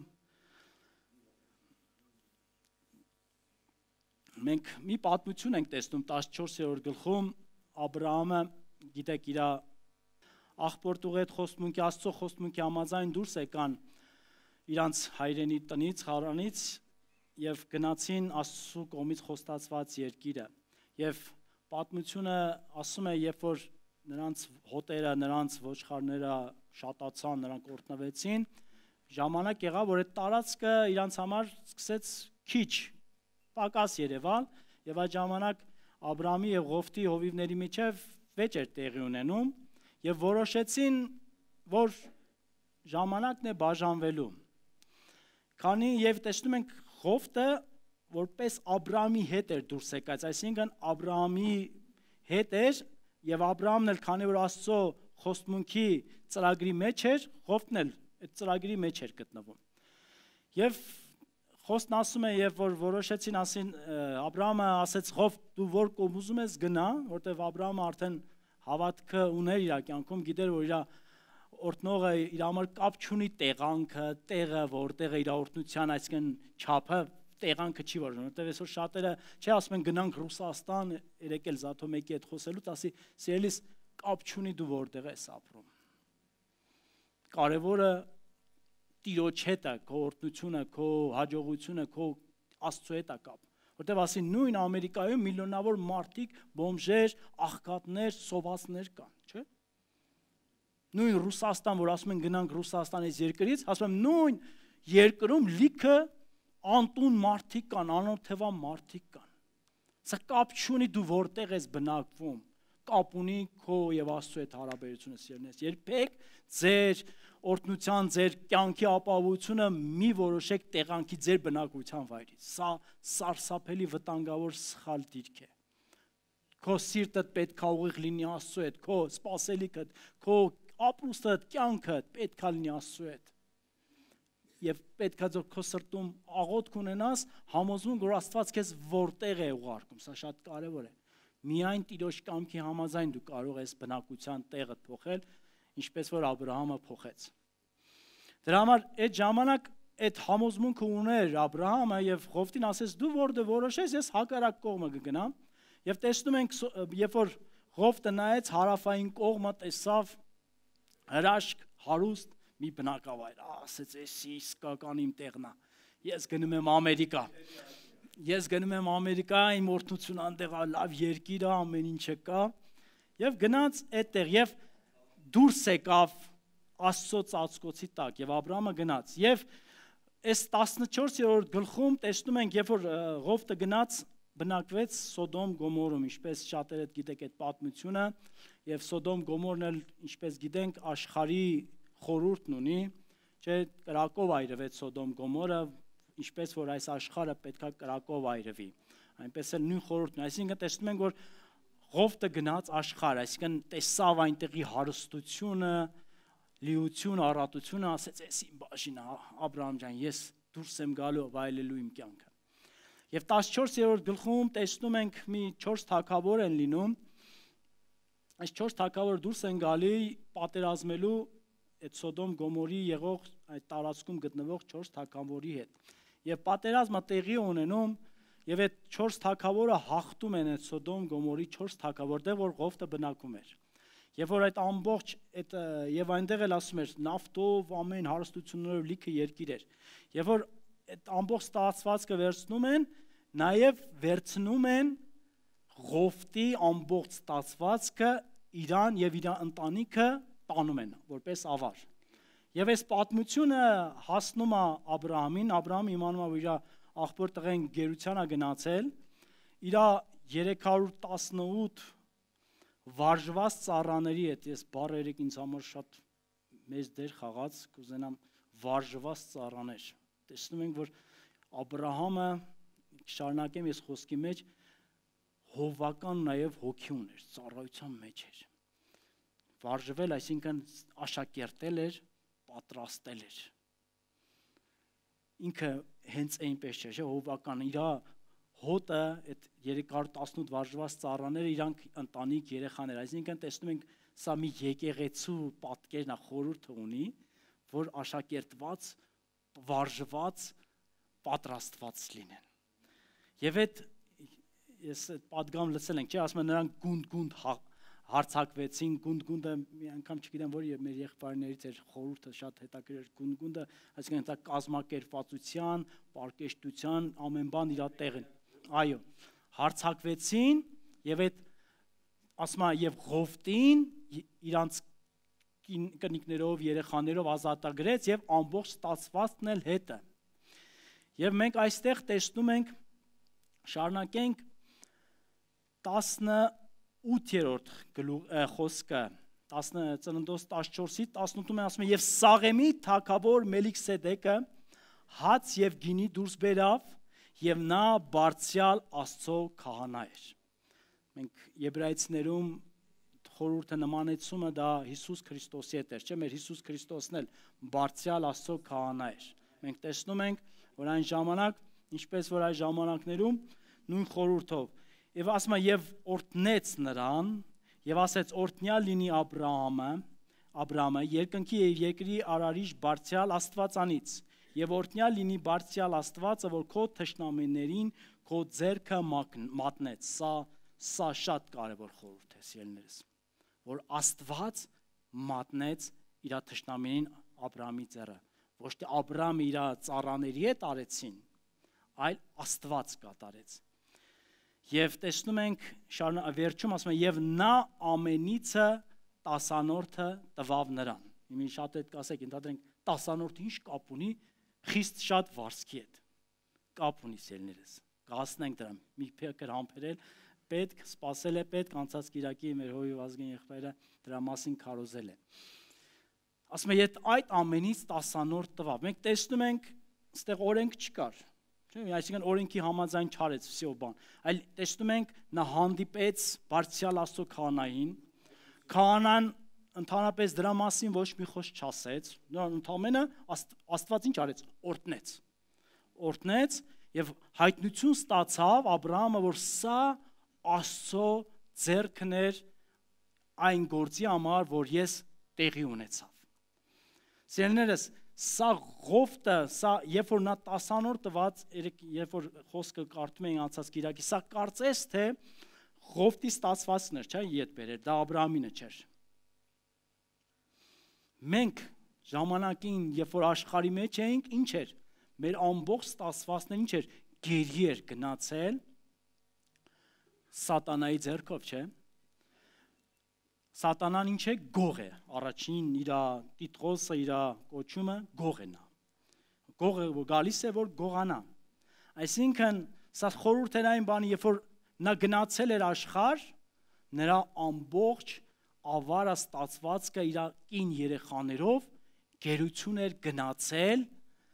Speaker 1: մենք մի պատմություն ենք տեսնում 14-րդ գլխում, Աբրահամը, գիտեք, իր աղբորտուղի հետ խոստմունքի, Աստծո խոստմունքի համաձայն դուրս եկան իրանց հայրենի տնից, Խարանից եւ գնացին Աստծո կողմից խոստացված երկիրը։ Եվ պատմությունը ասում է, երբ որ նրանց հոտերը, նրանց ոչխարները շատացան, նրանք օրտնվեցին, ժամանակ եղավ, որ այդ տարածքը իրանց համար սկսեց քիչ պակաս երևալ, եւ այդ ժամանակ Աբրահամի եւ Ղովտի հովիվների միջև վեճ էր տեղի ունենում եւ որոշեցին, որ ժամանակն է բաժանվելու։ Քանի եւ տեսնում ենք Ղովտը որպես Աբրահամի հետ էր դուրս եկած, այսինքն Աբրահամի հետ էր եւ Աբրահամն էլ քանի որ Աստծո խոստմունքի ծրագրի մեջ էր, Ղովտն էլ այդ ծրագրի մեջ էր գտնվում։ Եվ խոսքն ասում է, երբ որ որոշեցին ասին Աբրահամը ասեց Ղովտ դու որ կողմ ուզում ես գնա, որտեվ Աբրահամը արդեն հավատքը ուներ իր կյանքում, գիտեր որ իր օրտնողը իր համար կապ չունի տեղանքը, տեղը, որտեղ է իր օրտնության, այսինքն չափը, տեղանքը չի որոշում, որտեվ այսօր շատերը չի ասում են գնանք Ռուսաստան, երեք էլ Զաթո մեկի հետ խոսելուց ասի սիրելիս կապ չունի դու որտեղ ես ապրում։ Կարևորը Տիրոջ հետ է, քո օրտնությունը, քո հաջողությունը, քո Աստծո հետ է կապ։ Որտեվ ասի նույն Ամերիկայում միլիոնավոր մարդիկ, բոմժեր, աղքատներ, սովածներ կան, չէ՞։ Նույն Ռուսաստան, որ ասում են գնանք Ռուսաստանից երկրից, ասում եմ նույն երկրում լիքը անտուն մարդիկ կան, անօթևան մարդիկ կան։ Սա կապ չունի դու որտեղ ես բնակվում, կապ ունի քո եւ Աստծո հետ հարաբերությունը սիրելիներ։ Երբեք ձեր օրտնության, ձեր կյանքի ապահովությունը մի որոշեք տեղանքի ձեր բնակության վայրից։ Սա սարսափելի վտանգավոր սխալ դիրք է։ Քո սիրտդ պետք է ուղիղ լինի Աստծո հետ, քո սպասելիքդ, քո ապրուստդ, կյանքդ պետք է լինի Աստծո հետ։ Եվ պետք է քո սրտում աղոթք ունենաս, համոզվում որ Աստված քեզ որտեղ է ուղարկում, սա շատ կարևոր է։ Միայն Տիրոջ կամքի համաձայն դու կարող ես բնակության տեղը փոխել, ինչպես որ Աբրահամը փոխեց։ Դրա համար այդ ժամանակ այդ համոզմունքը ուներ Աբրահամը եւ Ղովտին ասեց դու որտեղ որոշես ես հակառակ կողմը կգնամ եւ տեսնում ենք երբ որ Ղովտը նայեց հարավային կողմը տեսավ հրաշք հարուստ մի բնակավայր, ասեց էսի իսկական իմ տեղն է։ Ես գնում եմ Ամերիկա։ Ես գնում եմ Ամերիկա, իմ օրհնությունը այնտեղ է, լավ երկիր է, ամեն ինչը կա։ Եվ գնաց այդտեղ եւ դուրս եկավ Աստծո ծածկոցի տակ եւ Աբրահամը գնաց։ Եվ այս 14-րդ գլխում տեսնում ենք, երբ որ Ղովտը գնաց բնակվեց Սոդոմ Գոմորում, ինչպես շատերը գիտեք այդ պատմությունը, եւ Սոդոմ Գոմորն էլ ինչպես գիտենք աշխարհի խորհուրդն ունի, չէ, կրակով այրվեց Սոդոմ Գոմորը, ինչպես որ այս աշխարհը պետքա կրակով այրվի։ Այնպես էլ նույն խորհուրդն, այսինքն տեսնում ենք որ Ղովտը գնաց աշխարհ, այսինքն տեսավ այնտեղի հարստությունը, լիությունը, առատությունը, ասեց էս իմ բաժինը, Աբրահամ ջան, ես դուրս եմ գալու վայելելու իմ կյանքը։ Եվ 14-րդ գլխում տեսնում ենք մի 4 թագավոր են լինում։ Այս 4 թագավոր դուրս են գալի պատերազմելու այդ Սոդոմ Գոմորի եղող այդ տարածքում գտնվող 4 թագավորի հետ։ Եվ պատերազմը տեղի ունենում եւ այդ 4 թագավորը հաղթում են այդ Սոդոմ Գոմորի 4 թագավոր, որ Ղովտը բնակում էր։ Եվ որ այդ ամբողջ այդ եւ այնտեղ էլ ասում էր նավթով ամեն հարստություններով լիքը երկիր էր։ Եվ որ այդ ամբողջ ստացվածքը վերցնում են, նաեւ վերցնում են Ղովտի ամբողջ ստացվածքը իրան եւ իր ընտանիքը տանում են որպես ավար։ Եվ այս պատմությունը հասնում է Աբրահամին, Աբրահամը իմանում է որ իր աղբոր տղեն գերության է գնացել, իր 318 վարժված ծառաների հետ, ես բառը երեք ինձ համար շատ մեծ դեր խաղաց, կուզենամ վարժված ծառաներ։ Տեսնում ենք, որ Աբրահամը, շարունակեմ ես խոսքի մեջ, հովական նաև հոգի ուներ, ծառայության մեջ էր։ Վարժվել, այսինքն աշակերտել էր, պատրաստել էր։ Ինքը հենց այնպես չէ, հովական իր հոտը, այդ 318 վարժված ծառաները իրանք ընտանիք երեխաներ, այսինքն տեսնում ենք սա մի եկեղեցու պատկերն է, խորհուրդը ունի, որ աշակերտված, վարժված, պատրաստված լինեն։ Եվ այդ ես այդ պատգամ լսել ենք, չէ, ասում են նրանք գունդ հարցակվեցին, գունդը մի անգամ չգիտեմ որ մեր եղբայրներից էր խորհուրդը շատ հետաքրքիր էր գունդը, այսինքն դա կազմակերպվածության, պարկեշտության, ամեն բան իր տեղին։ Այո, հարցակվեցին եւ այդ ասում է եւ Ղովտին իրանց կնիկներով, երեխաներով ազատագրեց եւ ամբողջ ստացվածքն էլ հետը։ Եվ մենք այստեղ տեսնում ենք շարունակենք 18-րդ խոսքը, Ծննդոց 14-ի 18-ում ասում է, եւ Սաղեմի թագավոր Մելիքսեդեկը հաց եւ գինի դուրս բերավ, եւ նա բարձյալ Աստծո քահանա էր։ Մենք Եբրայեցիներում խորհուրդը նմանեցումը դա Հիսուս Քրիստոսի հետ էր, չէ՞, մեր Հիսուս Քրիստոսն էլ բարձյալ Աստծո քահանա էր։ Մենք տեսնում ենք, որ այն ժամանակ, ինչպես որ այն ժամանակներում նույն խորհուրդով եւ ասում է եւ օրհնեց նրան եւ ասեց օրհնյալ լինի Աբրահամը երկնքի եւ երկրի արարիչ բարձյալ Աստվածանից եւ օրհնյալ լինի բարձյալ Աստվածը, որ քո թշնամիներին քո ձեռքը մատնեց։ Սա շատ կարևոր խորհուրդ է, սիրելիներս, որ Աստված մատնեց իր թշնամիներին Աբրահամի ձեռը, ոչ թե Աբրահամը իր ծառաների հետ արեցին, այլ Աստված կատարեց։ Եվ տեսնում ենք վերջում ասում է եւ նա ամենիցը 10-որդը տվավ նրան։ Իմի շատ հետ կասեք, ընդհանրենք 10-որդը ինչ կապ ունի խիստ շատ վարսկի հետ։ Կապ ունի սիրելիներս։ Կհասնենք դրան։ Մի փոքր համբերել պետք, սпасել է պետք, անցած Կիրակի մեր հովիվ ազգային եղբայրը դրա մասին քարոզել է։ Ասում է այդ ամենից 10-որդ տվավ։ Մենք տեսնում ենք, այստեղ օրենք չկար։ Այսինքն օրենքի համաձայն չարեց всё բան, այլ տեսնում ենք նա հանդիպեց բարձյալ Աստծո քահանային, քահանան ընդհանրապես դրա մասին ոչ մի խոսք չասեց, նա ընդամենը Աստված ինչ արեց, օրհնեց եւ հայտնություն ստացավ Աբրահամը, որ սա Աստծո ձեռքն էր այն գործի համար, որ ես տեղի ունեցավ։ Սիրելիներս, սա ղովտը, սա երբ որ նա 10-որդ տված, երբ որ խոսքը կարդում էինք անցած Կիրակի, սա կարծես թե ղովտի ստացվածքն էր, չէ՞, իդ բերեր, դա Աբրահամինը չէր։ Մենք ժամանակին, երբ որ աշխարհի մեջ էինք, ինչ էր։ Մեր ամբողջ ստացվածքն ինչ էր, գերի էր գնացել սատանայի ձեռքով, չէ՞։ Սատանան ինչ է, գող է, առաջին իր տիտղոսը, իր կոչումը գող է նա։ Գողը գալիս է, որ գողանա։ Այսինքն, սա խորհուրդ էր այն բանի, երբ որ նա գնացել էր աշխարհ, նրա ամբողջ ավարը ստացվածքը իր կին երեխաներով գերություն էր գնացել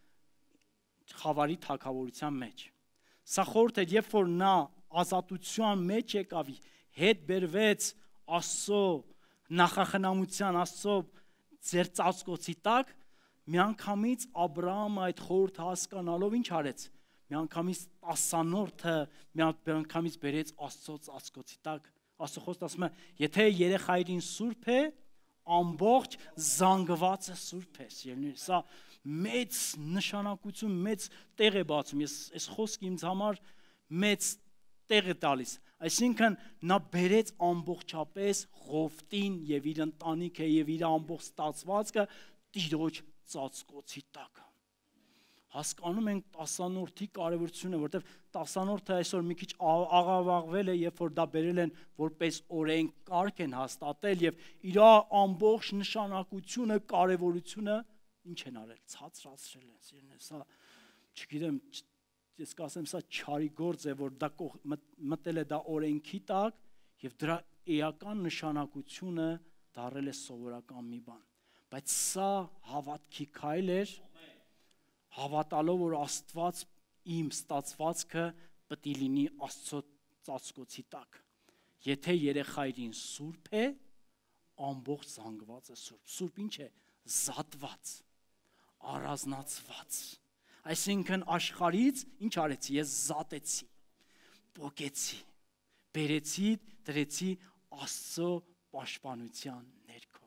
Speaker 1: խավարի թագավորության մեջ։ Սա խորհուրդ էր, երբ որ նա ազատության մեջ եկավ, հետ բերվեց Աստծո նախախնամության, Աստծո ձերծածկոցի տակ, միանգամից Աբրահամը այդ խորհուրդը հասկանալով ինչ արեց։ Միանգամից 10-որդը միանգամից բերեց Աստծո ծածկոցի տակ։ Աստծո խոսքը ասում է, եթե երեխային սուրբ է, ամբողջ զանգվածը սուրբ է։ Սա մեծ նշանակություն, մեծ տեղ է բացում։ Ես այս խոսքը ինձ համար մեծ տեղ է տալիս։ Այսինքն նա բերեց ամբողջապես ղովտին եւ իր ընտանիքը եւ իր ամբողջ ստացվածքը Տիրոջ ծածկոցի տակ։ Հասկանում ենք 10-որդի կարևորությունը, որտեղ 10-որդը այսօր մի քիչ աղավաղվել է, երբ որ դա բերել են որպես օրենք կարգ են հաստատել եւ իր ամբողջ նշանակությունը, կարևորությունը ինչ են արել, ցածրացրել են, սիրելիներ, սա չգիտեմ, ես կասեմ, սա չարի գործ է, որ դա մտել է դա օրենքի տակ եւ դրա էական նշանակությունը դարել է սովորական մի բան, բայց սա հավատքի քայլ էր, հավատալով, որ Աստված իմ ստացվածքը պետք է լինի Աստծո ծածկոցի տակ։ Եթե երեխային սուրբ է, ամբողջ զանգվածը սուրբ։ Սուրբ ինչ է, զատված, առանձնացված։ Այսինքն աշխարհից ինչ արեցի, ես զատեցի, պոկեցի, բերեցի, դրեցի Աստծո պաշտպանության ներքո։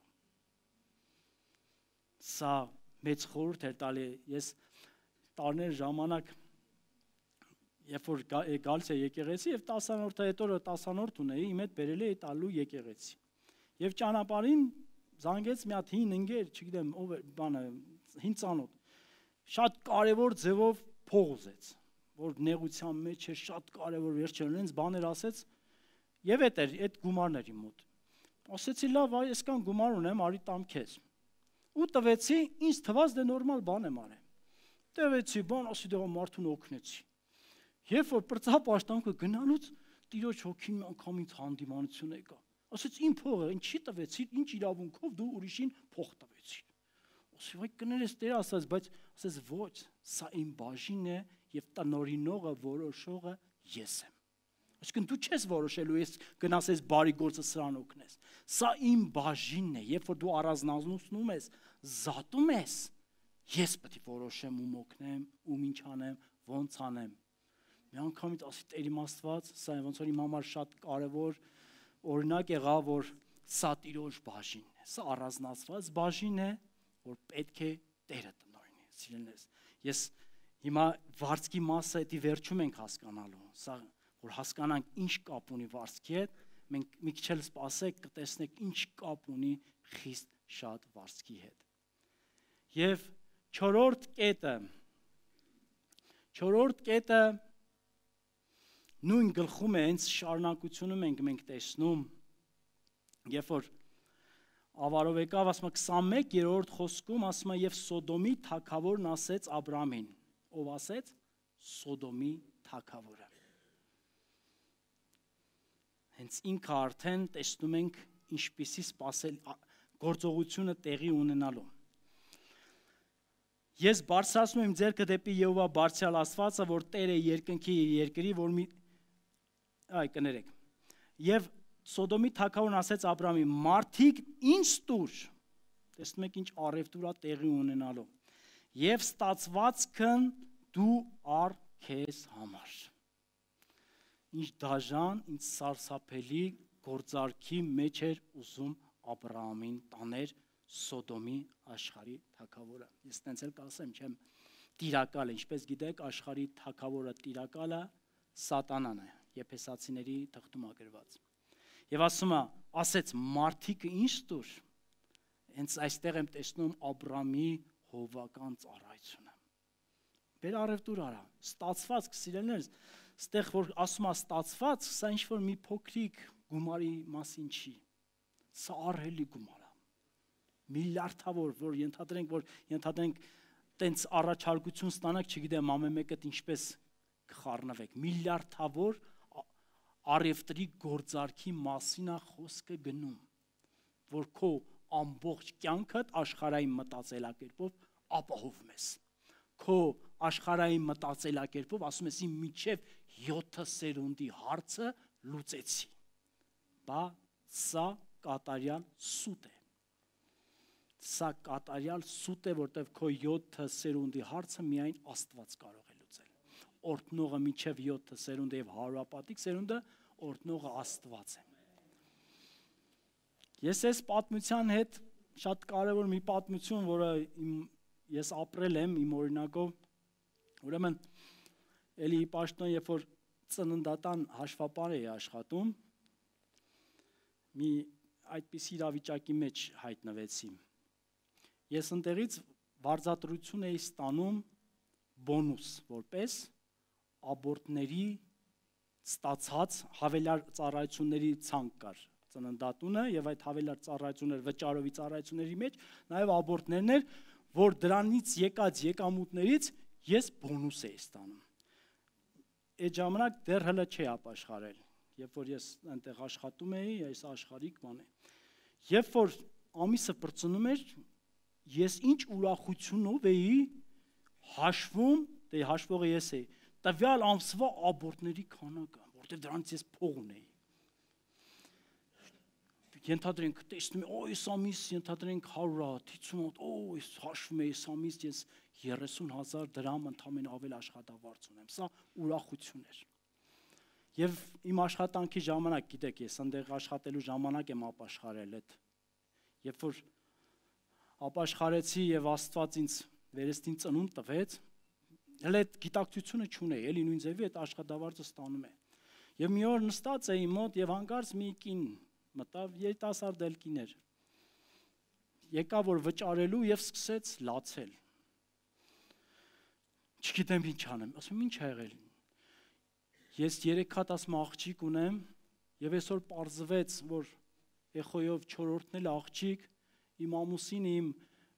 Speaker 1: Սա մեծ խորհուրդ էր տալի, ես տարիներ ժամանակ, երբ որ գալիս է եկեղեցի եւ 10-որդը հետո 10-որդ ունեի, իմ հետ բերել էի տալու եկեղեցի։ Եվ ճանապարհին զանգեց մի հատ հին ընկեր, չգիտեմ, ով է, բանը, հին ծանոթ։ Շատ կարևոր ձևով փող ուզեց, որ նեղության մեջ է, շատ կարևոր վերջերն ինձ բաներ ասեց եւ այդ գումարն էր իմ մոտ։ Ասեցի լավ, այ այսքան գումար ունեմ, արի տամ քեզ։ Ու տվեցի, ինձ թվաց դե նորմալ բան եմ արել։ Տվեցի, բան ասի դե մարդուն օգնեցի։ Երբ որ պրծապ աշտանքը գնալուց Տիրոջ հոգին մի անգամ ինձ հանդիմանություն եկա։ Ասեց իմ փողը ինչի տվեցիր, ինչ իրավունքով դու ուրիշին փող տվեցիր։ Ասի վայ կներես Տերը ասած, բայց ասեց ոչ, սա իմ բաժինն է եւ տնօրինողը որոշողը ես եմ։ Այսինքն դու չես որոշելու ես գնաս այս բարի գործը սրան օգնես։ Սա իմ բաժինն է, երբ որ դու առանձնացնում ես, զատում ես, ես պետք է որոշեմ ում օգնեմ, ում ինչ անեմ, ոնց անեմ։ Մի անգամից ասի Տեր իմ Աստված, սա ոնց որ իմ համար շատ կարևոր օրինակ եղավ, որ սա Տիրոջ բաժինն է։ Սա առանձնացված բաժին է, որ պետք է Տերը տնօրինի։ Սիրելիներս, ես հիմա վարձքի մասը դի վերջում ենք հասկանալու։ Սա որ հասկանանք ինչ կապ ունի վարձքի հետ, մենք մի քիչ էլ սպասեք, կտեսնեք ինչ կապ ունի խիստ շատ վարձքի հետ։ Եվ չորրորդ կետը նույն գլխում է, հենց շարունակությունում մենք տեսնում, երբ որ ավարով եկավ, ասում է 21-րդ խոսքում, ասում է եւ Սոդոմի թագավորն ասեց Աբրամին, ով ասեց Սոդոմի թագավորը։ Հենց ինքը արդեն տեսնում ենք ինչպիսի սпасել գործողությունը տեղի ունենալու։ Ես բարձրացնում եմ ձեռքը դեպի Եհովա Բարձրյալ Աստվածը, որ Տեր է երկնքի երկրի, որ մի կներեք։ Եվ Սոդոմի թագավորն ասեց Աբրամին. «Մարդիկ ինձ տուր»։ Տեսնում եք ինչ առևտուր է տեղի ունենալու։ «Եվ ստացվածքն դու առ քեզ համար»։ Ինչ դաժան, ինչ սարսափելի գործարքի մեջ էր ուզում Աբրահամին տաներ Սոդոմի աշխարհի թագավորը։ Ես տենց էլ կասեմ, չեմ տիրակալ, ինչպես գիտեք, աշխարհի թագավորը տիրակալը Սատանան է, Եփեսացիների թղթում գրված։ Եվ ասում է, ասեց մարդիկը ինչ տուր։ Հենց այստեղ եմ տեսնում Աբրամի հովական ծառայությունը։ Բեր առևտուր արա, ստացված սիրելիներս, ստեղ որ ասում է ստացված, սա ինչ որ մի փոքրիկ գումարի մասին չի։ Սա ահռելի գումար է։ Միլիարդավոր, որ ենթադրենք տենց առաջարկություն ստանաք, չգիտեմ, ամեն մեկը ինչպես կխառնվեք։ Միլիարդավոր առևտրի գործարքի մասին է խոսքը գնում, որ քո ամբողջ կյանքդ աշխարհային մտածելակերպով ապահովում ես։ Քո աշխարհային մտածելակերպով ասում ես իմ միջև 7 սերունդի հարցը լուծեցի։ Բա սա կատարյալ սուտ է։ Սա կատարյալ սուտ է, որտեղ քո 7 սերունդի հարցը միայն Աստված կարող է լուծել։ Օրհնողը միջև 7 սերունդ եւ հարուրապատիկ սերունդը օրհնողը Աստված է։ Ես այս պատմության հետ շատ կարևոր մի պատմություն, որը ես ապրել եմ իմ օրինակով, ուրեմն էլի պաշտոն, երբ որ ծննդատան հաշվապար էի աշխատում, մի այդպիսի իրավիճակի մեջ հայտնվեցի։ Ես ընտեղից վարձատրություն էի ստանում բոնուս, որպես աբորտների ստացած հավելյալ ծառայությունների ցանկ կար ծննդատունը եւ այդ հավելյալ ծառայություններ վճարովի ծառայությունների մեջ նաեւ աբորտներն էր, որ դրանից եկած եկամուտներից ես բոնուս էի ստանում։ Այդ ժամանակ դեռ հələ չի ապաշխարել, երբ որ ես այնտեղ աշխատում էի, այս աշխարհիկ բան է։ Երբ որ ամիսը բրծնում էր, ես ինչ ուրախությունով էի հաշվում, դե հաշվողը ես էի, տվյալ ամսվա աբորտների քանակը, որտեղ դրանից ես փող ունեի։ Ենթադրենք տեսնում եմ, այս ամիս ենթադրենք 100, 50, այս հաշվում եմ, այս ամիս ես 30,000 դրամ ընդամենը ավել աշխատավարձ ունեմ։ Սա ուրախություն էր։ Եվ իմ աշխատանքի ժամանակ, գիտեք, ես այնտեղ աշխատելու ժամանակ եմ ապաշխարել այդ։ Երբ որ ապաշխարեցի եւ Աստված ինձ վերստին ծնունդ տվեց, հələ այդ գիտակցությունը չունեի, էլի նույն ձևի այդ աշխատավարձը ստանում է։ Եվ մի օր նստած էի մոտ եւ հանկարծ մի կին մտավ, երիտասարդ կին էր։ Եկավ որ վճարելու եւ սկսեց լացել։ Չգիտեմ ինչ անեմ, ասում ինչ ա եղել։ Ես 3 հատ ասում աղջիկ ունեմ եւ այսօր պարզվեց, որ Էխոյով 4-րդն էլ աղջիկ, իմ ամուսինը իմ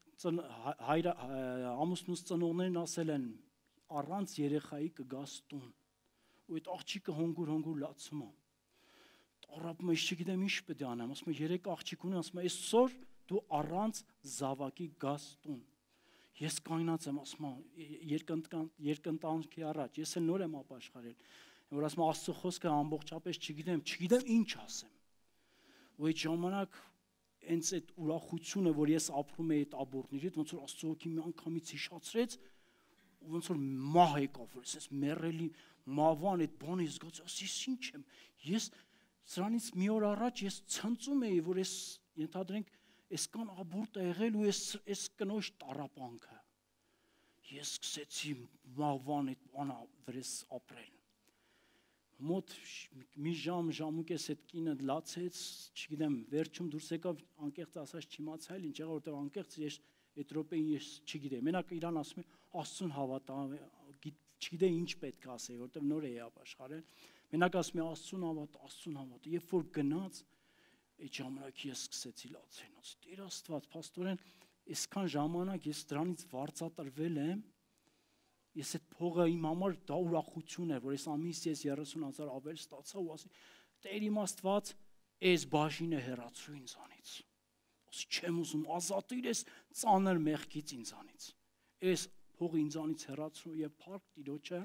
Speaker 1: ամուսնուս ծնողներն ասել են առանց երեխայի կգաս տուն։ Ու այդ աղջիկը հոնգուր լացում է։ Տարապում ես չգիտեմ ինչ պետք է անեմ, ասում եմ 3 աղջիկ ունեմ, ասում եմ այսօր դու առանց զավակի գաս տուն։ Ես կայնած եմ, ասում եմ երկընտանքի առաջ, ես էլ նոր եմ ապաշխարել, որ ասում եմ Աստծո խոսքը ամբողջապես չգիտեմ ինչ ասեմ։ Ու այդ ժամանակ հենց այդ ուրախությունը, որ ես ապրում եի այդ աբորտների հետ, ոնց որ Աստծո հոգին մի անգամից հիշացրեց, ոնց որ մահ եկավ, որ ես մեռելի մավան այդ բանը զգացի, ասես ինչ եմ։ Ես սրանից մի օր առաջ ես ցնծում էի, որ ես ենթադրենք այսքան աբորտ է եղել ու այս կնոջ տառապանքը։ Ես սկսեցի մավան այդ բանը վրես ապրել։ Մոտ մի ժամուկես այդ կինը լացեց, չգիտեմ, վերջում դուրս եկավ, անկեղծ ասած չիմացա էլ ինչ եղավ, որտեղ անկեղծ ես այդ րոպեին ես չգիտեմ։ Մենակ իրան ասում եմ, Աստծուն հավատա, չգիտեի ինչ պետք է ասեի, որտեղ նոր էի ապաշխարել։ Մենակ ասում եմ Աստծուն հավատա, երբ որ գնաց, այդ ժամանակ ես սկսեցի լացել, ասի Տեր Աստված, փաստորեն, այսքան ժամանակ ես դրանից վարձատրվել եմ, ես այդ փողը իմ համար դա ուրախություն է, որ ես ամիս ես 30,000 ավել ստացա ու ասի Տեր իմ Աստված, այս բաժինը հեռացրու ինձանից։ Ասի չեմ ուզում ազատիր ես ծանր մեղքից ինձանից։ Այս փողը ինձանից հեռացրու եւ փառք Տիրոջը։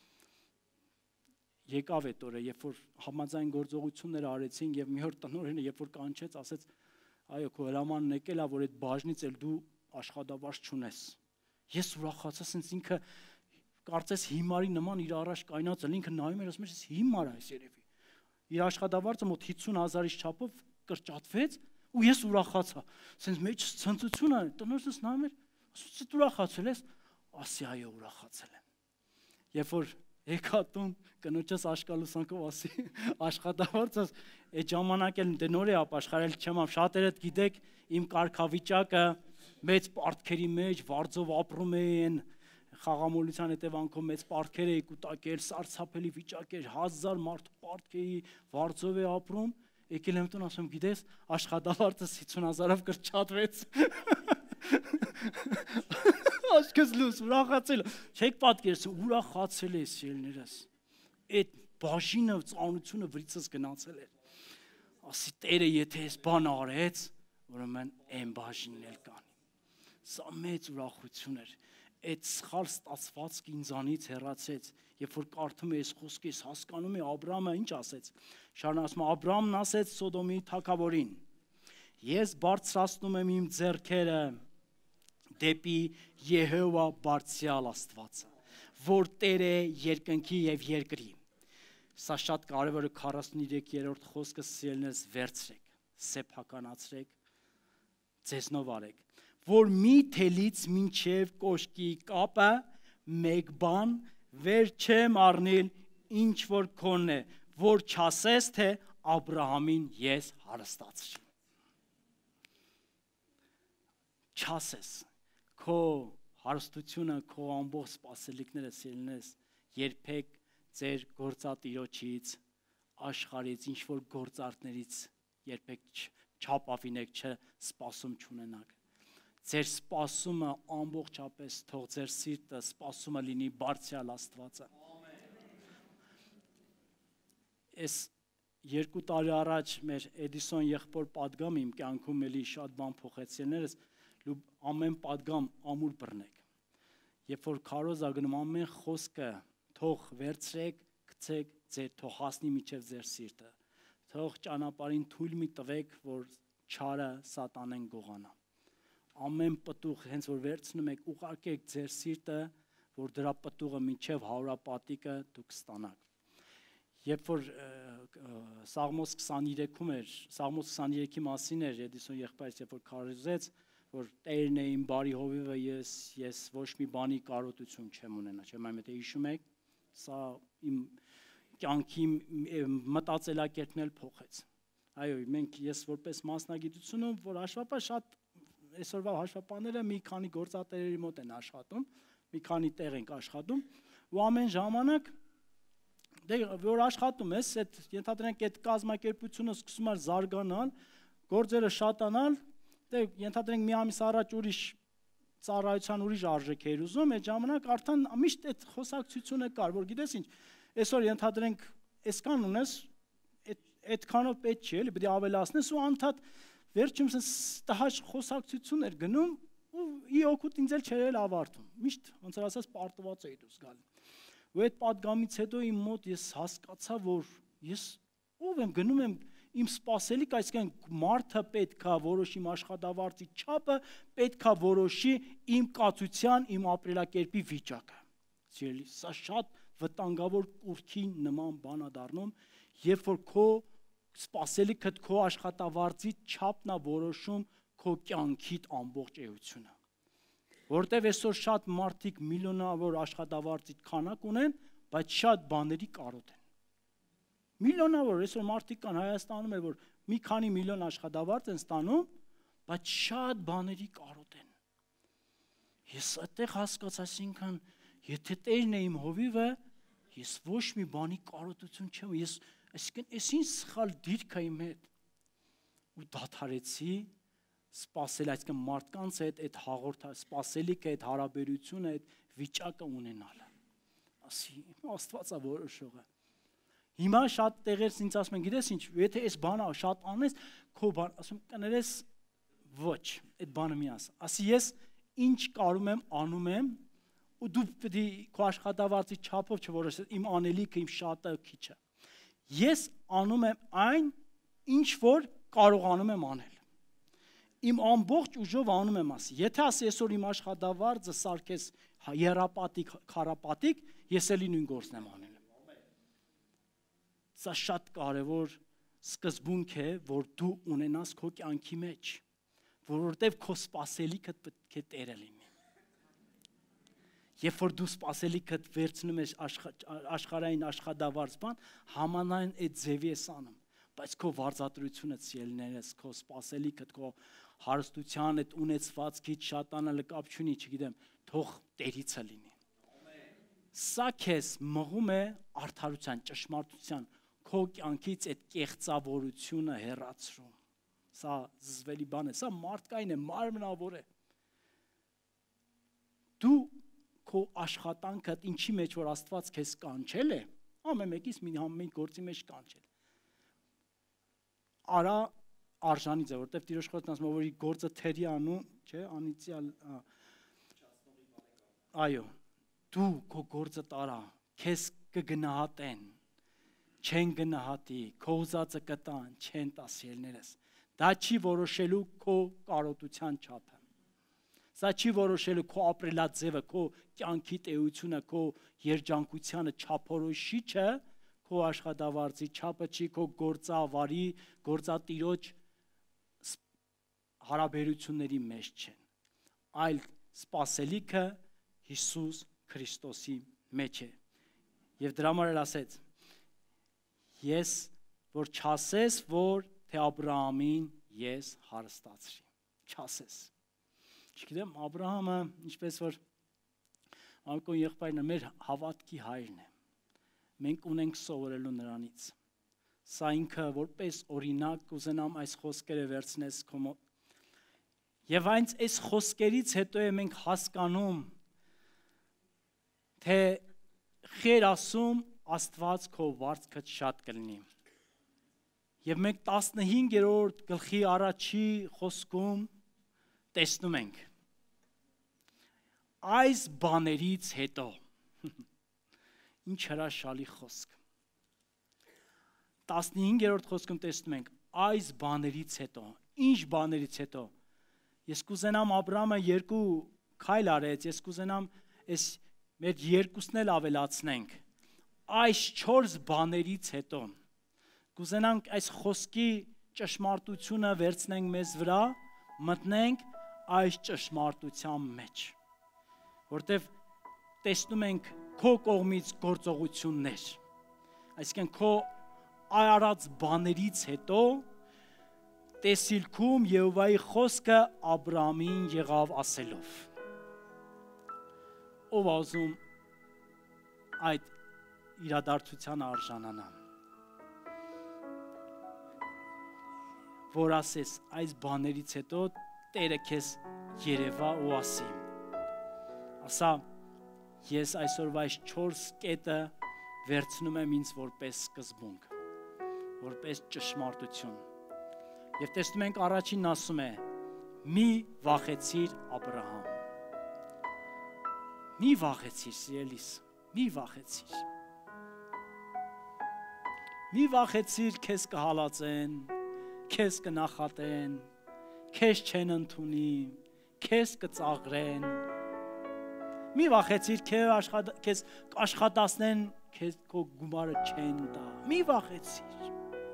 Speaker 1: Եկավ այդ օրը, երբ որ համաձայն գործողությունները արեցին եւ մի օր տնօրենը երբ որ կանչեց, ասեց այո, քո հրամանն եկել է, որ այդ բաժնից էլ դու աշխատավարձ չունես։ Ես ուրախացա, ասենց ինքը կարծես հիմարի նման իր առաջ կայնած էլ ինքը նայում էր, ասում էր, հիմար է այս երևի։ Իր աշխատավարձը մոտ 50,000-ից չափով կրճատվեց ու ես ուրախացա։ Ասենց մեջ ցնծություն է, տնօրենս նայում էր, ասում է ուրախացել ես, ասի այո, ուրախացել եմ։ Երբ որ եկա տուն, կնոջս աշկալուսանքով ասի աշխատավարձս, այդ ժամանակ էլ դե նոր է ապաշխարել, չեմ շատերը գիտեք, իմ կարգավիճակը մեծ պարտքերի մեջ վարձով ապրում էին, խաղամոլության հետևանքով մեծ պարտքեր էի կուտակել, սարսափելի վիճակ էր, 1000 մարդ պարտքերի վարձով է ապրում, եկել եմ տուն, ասում գիտես, աշխատավարձս 50,000-ով կրճատվեց։ Աչքս լույս, ուրախացել, չեք պատկերացնում, ուրախացել ես ելներս, այդ բաժինը ծանությունը վրիցս գնացել էր, ասի Տերը եթե ես բան արեց, ուրեմն այն բաժինն էլ կանի, սա մեծ ուրախություն էր, այդ սխալ ստացվածքը ինձանից հեռացեց, երբ որ կարդում ես խոսքը, ես հասկանում եմ Աբրահամը ինչ ասեց, շարունակում Աբրահամն ասեց Սոդոմի թագավորին, ես բարձրացնում եմ իմ ձեռքերը դեպի Եհովա Բարձրյալ Աստվածը, որ Տեր է երկնքի եւ երկրի։ Սա շատ կարևոր է 43-րդ խոսքը սիրելիներս վերցրեք, սեփականացրեք, ձեզնով արեք, որ մի թելից մինչև կոշկի կապը մեկ բան վեր չեմ առնիլ, ինչ որ քոնն է, որ չասես թե Աբրահամին ես հարստացրի։ Չասես քո հարստությունը, քո ամբողջ սպասելիքները սիրելիներս երբեք ձեր գործատիրոջից, աշխարհից, ինչ որ գործարքներից երբեք չապավինեք, չսպասում չունենաք։ Ձեր սպասումը ամբողջապես թող ձեր սիրտը սպասումը լինի Բարձրյալ Աստվածը։ Այս 2 տարի առաջ մեր Էդիսոն եղբոր պատգամ իմ կյանքում էլի շատ բան փոխեցիներս ամեն պատգամ ամուր բռնեք։ Երբ որ քարոզա գնում ամեն խոսքը թող վերցրեք, գցեք, թող հասնի միջև ձեր սիրտը։ Թող ճանապարհին թույլ մի տվեք, որ չարը սատանեն գողանա։ Ամեն պտուղ հենց որ վերցնում եք, ուղարկեք ձեր սիրտը, որ դրա պտուղը միջև հարուրապատիկը դուք ստանաք։ Երբ որ Սաղմոս 23-ում էր, Սաղմոս 23-ի մասին էր Էդիսոն եղբայրս, երբ որ քարոզեց, որ Տերն է իմ բարի հովիվը, ես ոչ մի բանի կարոտություն չեմ ունենա, չեմ այն եթե հիշում եք, սա իմ կյանքի մտածելակերպն էլ փոխեց։ Այո, ես որպես մասնագիտությունում, որ հաշվապահ շատ այսօրվա հաշվապահները մի քանի գործատերերի մոտ են աշխատում, մի քանի տեղ ենք աշխատում, ու ամեն ժամանակ դե որ աշխատում ես, այդ ենթադրենք այդ կազմակերպությունը սկսում է զարգանալ, գործերը շատանալ, դե ենթադրենք մի ամիս առաջ ուրիշ ծառայության ուրիշ արժեք էր ուզում, այդ ժամանակ արդեն միշտ այդ խոսակցությունը կար, որ գիտես ինչ, այսօր ենթադրենք այսքան ունես, այդքանով պետք չի, էլի պետք է ավելացնես ու անդադ վերջումս տհաճ խոսակցություն էր գնում ու ի օգուտ ինձ էլ չէր ավարտում։ Միշտ ոնց որ ասած պարտված էի դուրս գալ։ Ու այդ պատգամից հետո իմ մոտ ես հասկացա, որ ես ով եմ գնում եմ իմ սպասելիք, այսինքն մարդը պետքա որոշի իմ աշխատավարձի չափը, պետքա որոշի իմ կացության, իմ ապրելակերպի վիճակը։ Սիրելի, սա շատ վտանգավոր կուրքի նման բան է դառնում, երբ որ քո սպասելիքդ քո աշխատավարձի չափն է որոշում քո կյանքիդ ամբողջ էությունը։ Որտեվ այսօր շատ մարդիկ միլիոնավոր աշխատավարձի քանակ ունեն, բայց շատ բաների կարոտ են։ Միլիոնավոր այսօր մարդիկ կան Հայաստանում է, որ մի քանի միլիոն աշխատավարձ են ստանում, բայց շատ բաների կարոտ են։ Ես այդտեղ հասկացա, այսինքն, եթե Տերն է իմ հովիվը, ես ոչ մի բանի կարոտություն չեմ, ես այսինքն այս ինչ սխալ դիրք է իմ հետ։ Ու դադարեցի սպասել, այսինքն մարդկանց հետ այդ հաղորդա, սպասելիքը, այդ հարաբերությունը, այդ վիճակը ունենալը։ Ասի, Աստված է որոշողը։ Հիմա շատ տեղերից ինձ ասում են, գիտես ինչ, եթե այս բանը շատ անես, քո բան, ասում կներես, ոչ, այդ բանը մի ասա։ Ասի ես ինչ կարում եմ, անում եմ, ու դու պետք է քո աշխատավարձի չափով չորոշես իմ անելիքը, իմ շատը, քիչը։ Ես անում եմ այն, ինչ որ կարողանում եմ անել։ Իմ ամբողջ ուժով անում եմ, ասի։ Եթե ասի այսօր իմ աշխատավարձը սարքես եռապատիկ, քառապատիկ, ես էլի նույն գործն եմ անել։ Սա շատ կարևոր սկզբունք է, որ դու ունենաս քո կյանքի մեջ, որովհետև քո սպասելիքդ պետք է Տերը լինի։ Երբ որ դու սպասելիքդ վերցնում ես աշխարհային աշխատավարձ բան, համանայն այդ ձևի ես անում, բայց քո վարձատրությունը ցելներես, քո սպասելիքդ, քո հարստության այդ ունեցվածքից շատանալը կապ չունի, չգիտեմ, թող Տերիցը լինի։ Սա քեզ մղում է արդարության, ճշմարտության, քո կյանքից այդ կեղծավորությունը հեռացրում։ Սա զզվելի բան է, սա մարդկային է, մարմնավոր է։ Դու քո աշխատանքդ ինչի մեջ որ Աստված քեզ կանչել է, ամեն մեկից մի գործի մեջ կանչել։ Արա արժանից է, որտեվ Տիրոջ խոսքն ասում է, որ ի գործը թերի անում, չէ, անիցիալ այո, դու քո գործը տարա, քեզ կգնահատեն, չեն գնահատի, քո ուզածը կտան, չեն տա սիրելիներս։ Դա չի որոշելու քո կարոտության չափը։ Սա չի որոշելու քո ապրելաձևը, քո կյանքի տեությունը, քո երջանկությանը չափորոշիչը, քո աշխատավարձի չափը չի, քո գործավարի, գործատիրոջ հարաբերությունների մեջ չեն, այլ սպասելիքը Հիսուս Քրիստոսի մեջ է։ Եվ դրա համար էլ ասեց. ես որ չասես, որ թե Աբրահամին ես հարստացրի, չասես։ Չգիտեմ, Աբրահամը, ինչպես որ անկոն եղբայրն է, մեր հավատքի հայրն է։ Մենք ունենք սովորելու նրանից։ Սա ինքը որպես օրինակ կուզենամ այս խոսքերը վերցնես քո մոտ։ Եվ այս խոսքերից հետո է մենք հասկանում, թե խեր ասում Աստված քո վարձքը շատ կլինի։ Եվ մենք 15-րդ գլխի առաջի խոսքում տեսնում ենք այս բաներից հետո ինչ հրաշալի խոսք։ 15-րդ խոսքում տեսնում ենք այս բաներից հետո, ինչ բաներից հետո։ Ես կուզենամ Աբրահամը երկու քայլ արեց, ես կուզենամ այս մեր երկուսն էլ ավելացնենք։ Այս 4 բաներից հետո կուզենանք այս խոսքի ճշմարտությունը վերցնենք մեզ վրա, մտնենք այս ճշմարտության մեջ, որտեվ տեսնում ենք քո կողմից գործողություններ, այսինքն քո արած բաներից հետո տեսիլքում Եհովայի խոսքը Աբրահամին եղավ ասելով. ով ասում այդ իրադարձության արժանանա, որ ասես այս բաներից հետո Տերը քեզ երևա ու ասի ասա ես այսօրվա այս 4 կետը վերցնում եմ ինձ որպես սկզբունք որպես ճշմարտություն եւ տեսնում ենք առաջինն ասում է մի վախեցիր Աբրահամ մի վախեցիր սիրելիս մի վախեցիր քեզ կհալածեն քեզ կնախատեն քեզ չեն ընդունի քեզ կծաղրեն մի վախեցիր քեզ աշխատացնեն քեզ քո գումարը չեն տա մի վախեցիր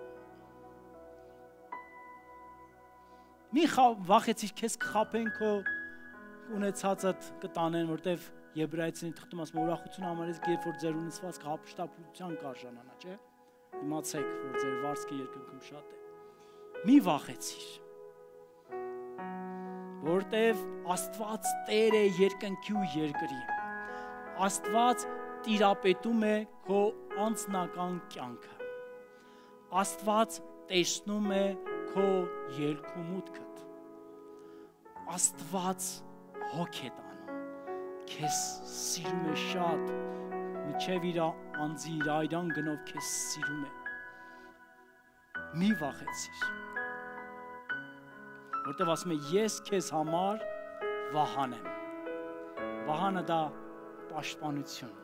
Speaker 1: մի վախեցիր քեզ կխաբեն քո ունեցածդ կտանեն որտեվ Եբրայեցին թղթում ասում ուրախություն համարես երբ որ ձեր ունեցվածքը հափշտապության կարժանանա չէ իմացեք որ ձեր վարձքը երկնքում շատ է մի վախեցիր որտեվ Աստված Տեր է երկնքի ու երկրի Աստված տիրապետում է քո անձնական կյանքը Աստված տեսնում է քո ելք ու մուտքդ Աստված հոգ է քեզ սիրում է շատ միջև իր անձի իր այրան գնով քեզ սիրում է մի վախեցիր որտեվ ասում է ես քեզ համար վահան եմ վահանը դա պաշտպանություն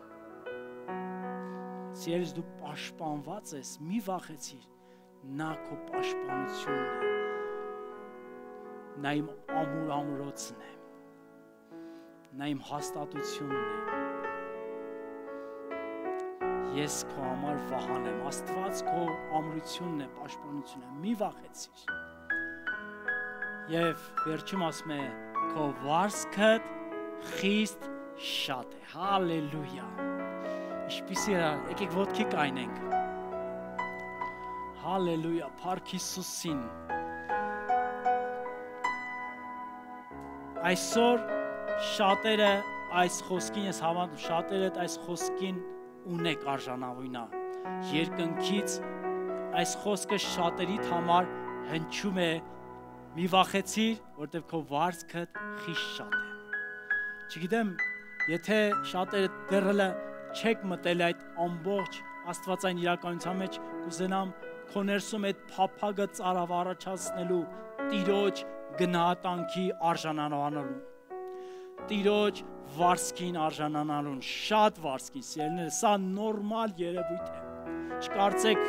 Speaker 1: սիրելիս դու պաշտպանված ես մի վախեցիր նա քո պաշտպանությունն է նա իմ ամուրոցն է նա իմ հաստատությունն է ես քո համար վահան եմ Աստված քո ամրությունն է պաշտպանությունն է մի վախեցիր եւ վերջում ասում է քո վարձքդ խիստ շատ է հալելույա ինչպիսի է եկեք ոտքի կայնենք հալելույա փառք Հիսուսին այսօր շատերը այս խոսքին ես հավատում շատերը այս խոսքին ունեք արժանավույնա երկնքից այս խոսքը շատերիդ համար հնչում է մի վախեցիր որտեղ քո վարձքը խիստ շատ է չգիտեմ եթե շատերը դեռ չեք մտել այդ ամբողջ աստվածային իրականության մեջ կուզենամ քո ներսում այդ փափագը ծարավ առաջացնելու տիրոջ գնահատանքի արժանանալուն Տիրոջ վարձքին արժանանալուն, շատ վարձքին, սիրելիներ, սա նորմալ երևույթ է։ Չկարծեք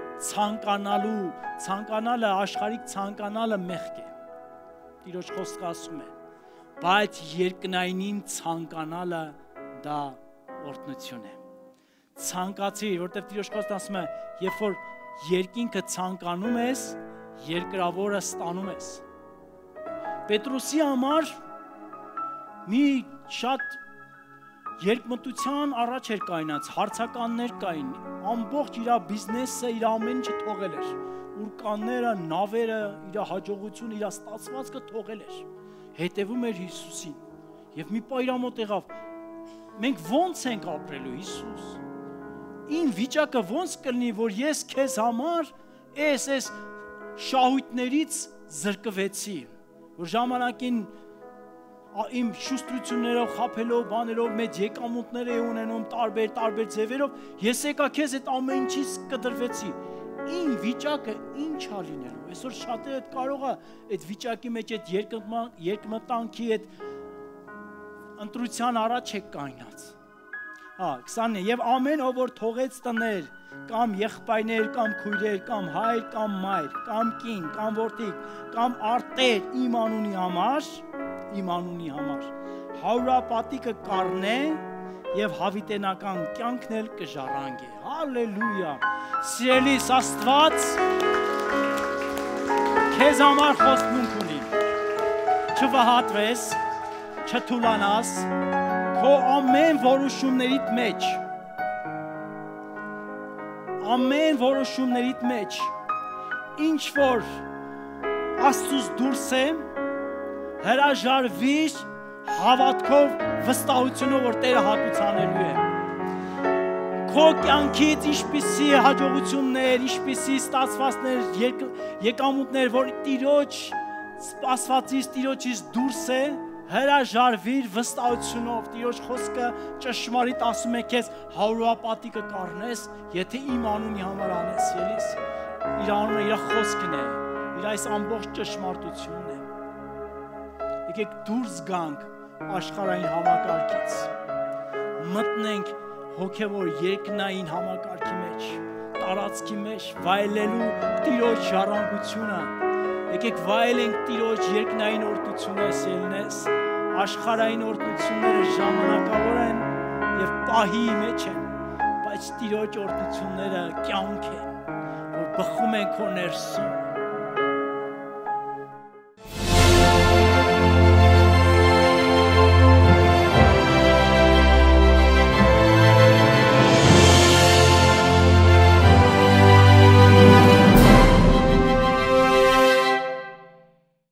Speaker 1: ցանկանալը, աշխարհիկ ցանկանալը մեղք է։ Տիրոջ խոսքը ասում է, բայց երկնայինին ցանկանալը դա օրհնություն է։ Ցանկացիր, որտեղ Տիրոջ խոսքը ասում է, երբ որ երկինքը ցանկանում ես, երկրավորը ստանում ես։ Պետրոսի համար մի շատ երկմտության առաջ էր կայնած, հարցականներ կային, ամբողջ իր բիզնեսը, իր ամեն ինչը թողել էր, ուրկանները, նավերը, իր հաջողությունը, իր ստացվածքը թողել էր, հետևում էր Հիսուսին, և մի պահ իր մոտ եղավ, մենք ոնց ենք ապրելու Հիսուս, իմ վիճակը ոնց կլինի, որ ես քեզ համար այս շահույթներից զրկվեցի, որ ժամանակին իմ շուստություններով, խափելով, բաներով, մեծ եկամուտներ էի ունենում, տարբեր ձևերով, ես եկա քեզ այդ ամեն ինչից կտրվեցի, իմ վիճակը ինչ ա լինելու, այսօր շատերը կարող է այդ վիճակի մեջ այդ երկմտանքի այդ ընտրության առաջ է կայնած, 20 և ամեն ով որ թողեց տներ, կամ եղբայրներ, կամ քույրեր, կամ հայր, կամ մայր, կամ կին, կամ որդիկ, կամ արտեր իմ անունի համար, հարուրապատիկը կառնե և հավիտենական կյանքն էլ կժառանգե, հալելույա, սիրելիս Աստված, քեզ համար խոստմունք ունի, չվհատվես, չթուլանաս, քո ամեն որոշումներիդ մեջ, ինչ որ Աստծուց դուրս է, հրաժարվիր հավատքով վստահությունով, որ Տերը հատուցանելու է, քո կյանքից ինչպիսի հաջողություններ, ինչպիսի ստացվածներ, եկամուտներ, որ Տիրոջ սպասվածից Տիրոջից դուրս է, հրաժարվիր վստահությունով, Տիրոջ խոսքը ճշմարիտ ասում է քեզ հարուրապատիկը կառնես, եթե իմ անունի համար անես, ելիս, իր անունը իր խոսքն է, իր այս ամբողջ ճշմարտությունն է։ Եկեք դուրս գանք աշխարհային համակարգից, մտնենք հոգևոր երկնային համակարգի մեջ, տարածքի մեջ, վայելելու Տիրոջ ժառանգությունը, եկեք վայելենք Տիրոջ երկնային օրհնությունները ելնես, աշխարհային օրհնությունները ժամանակավոր են եւ պահի մեջ են, բայց Տիրոջ օրհնությունները կյանք են, որ բխում են քո ներսում,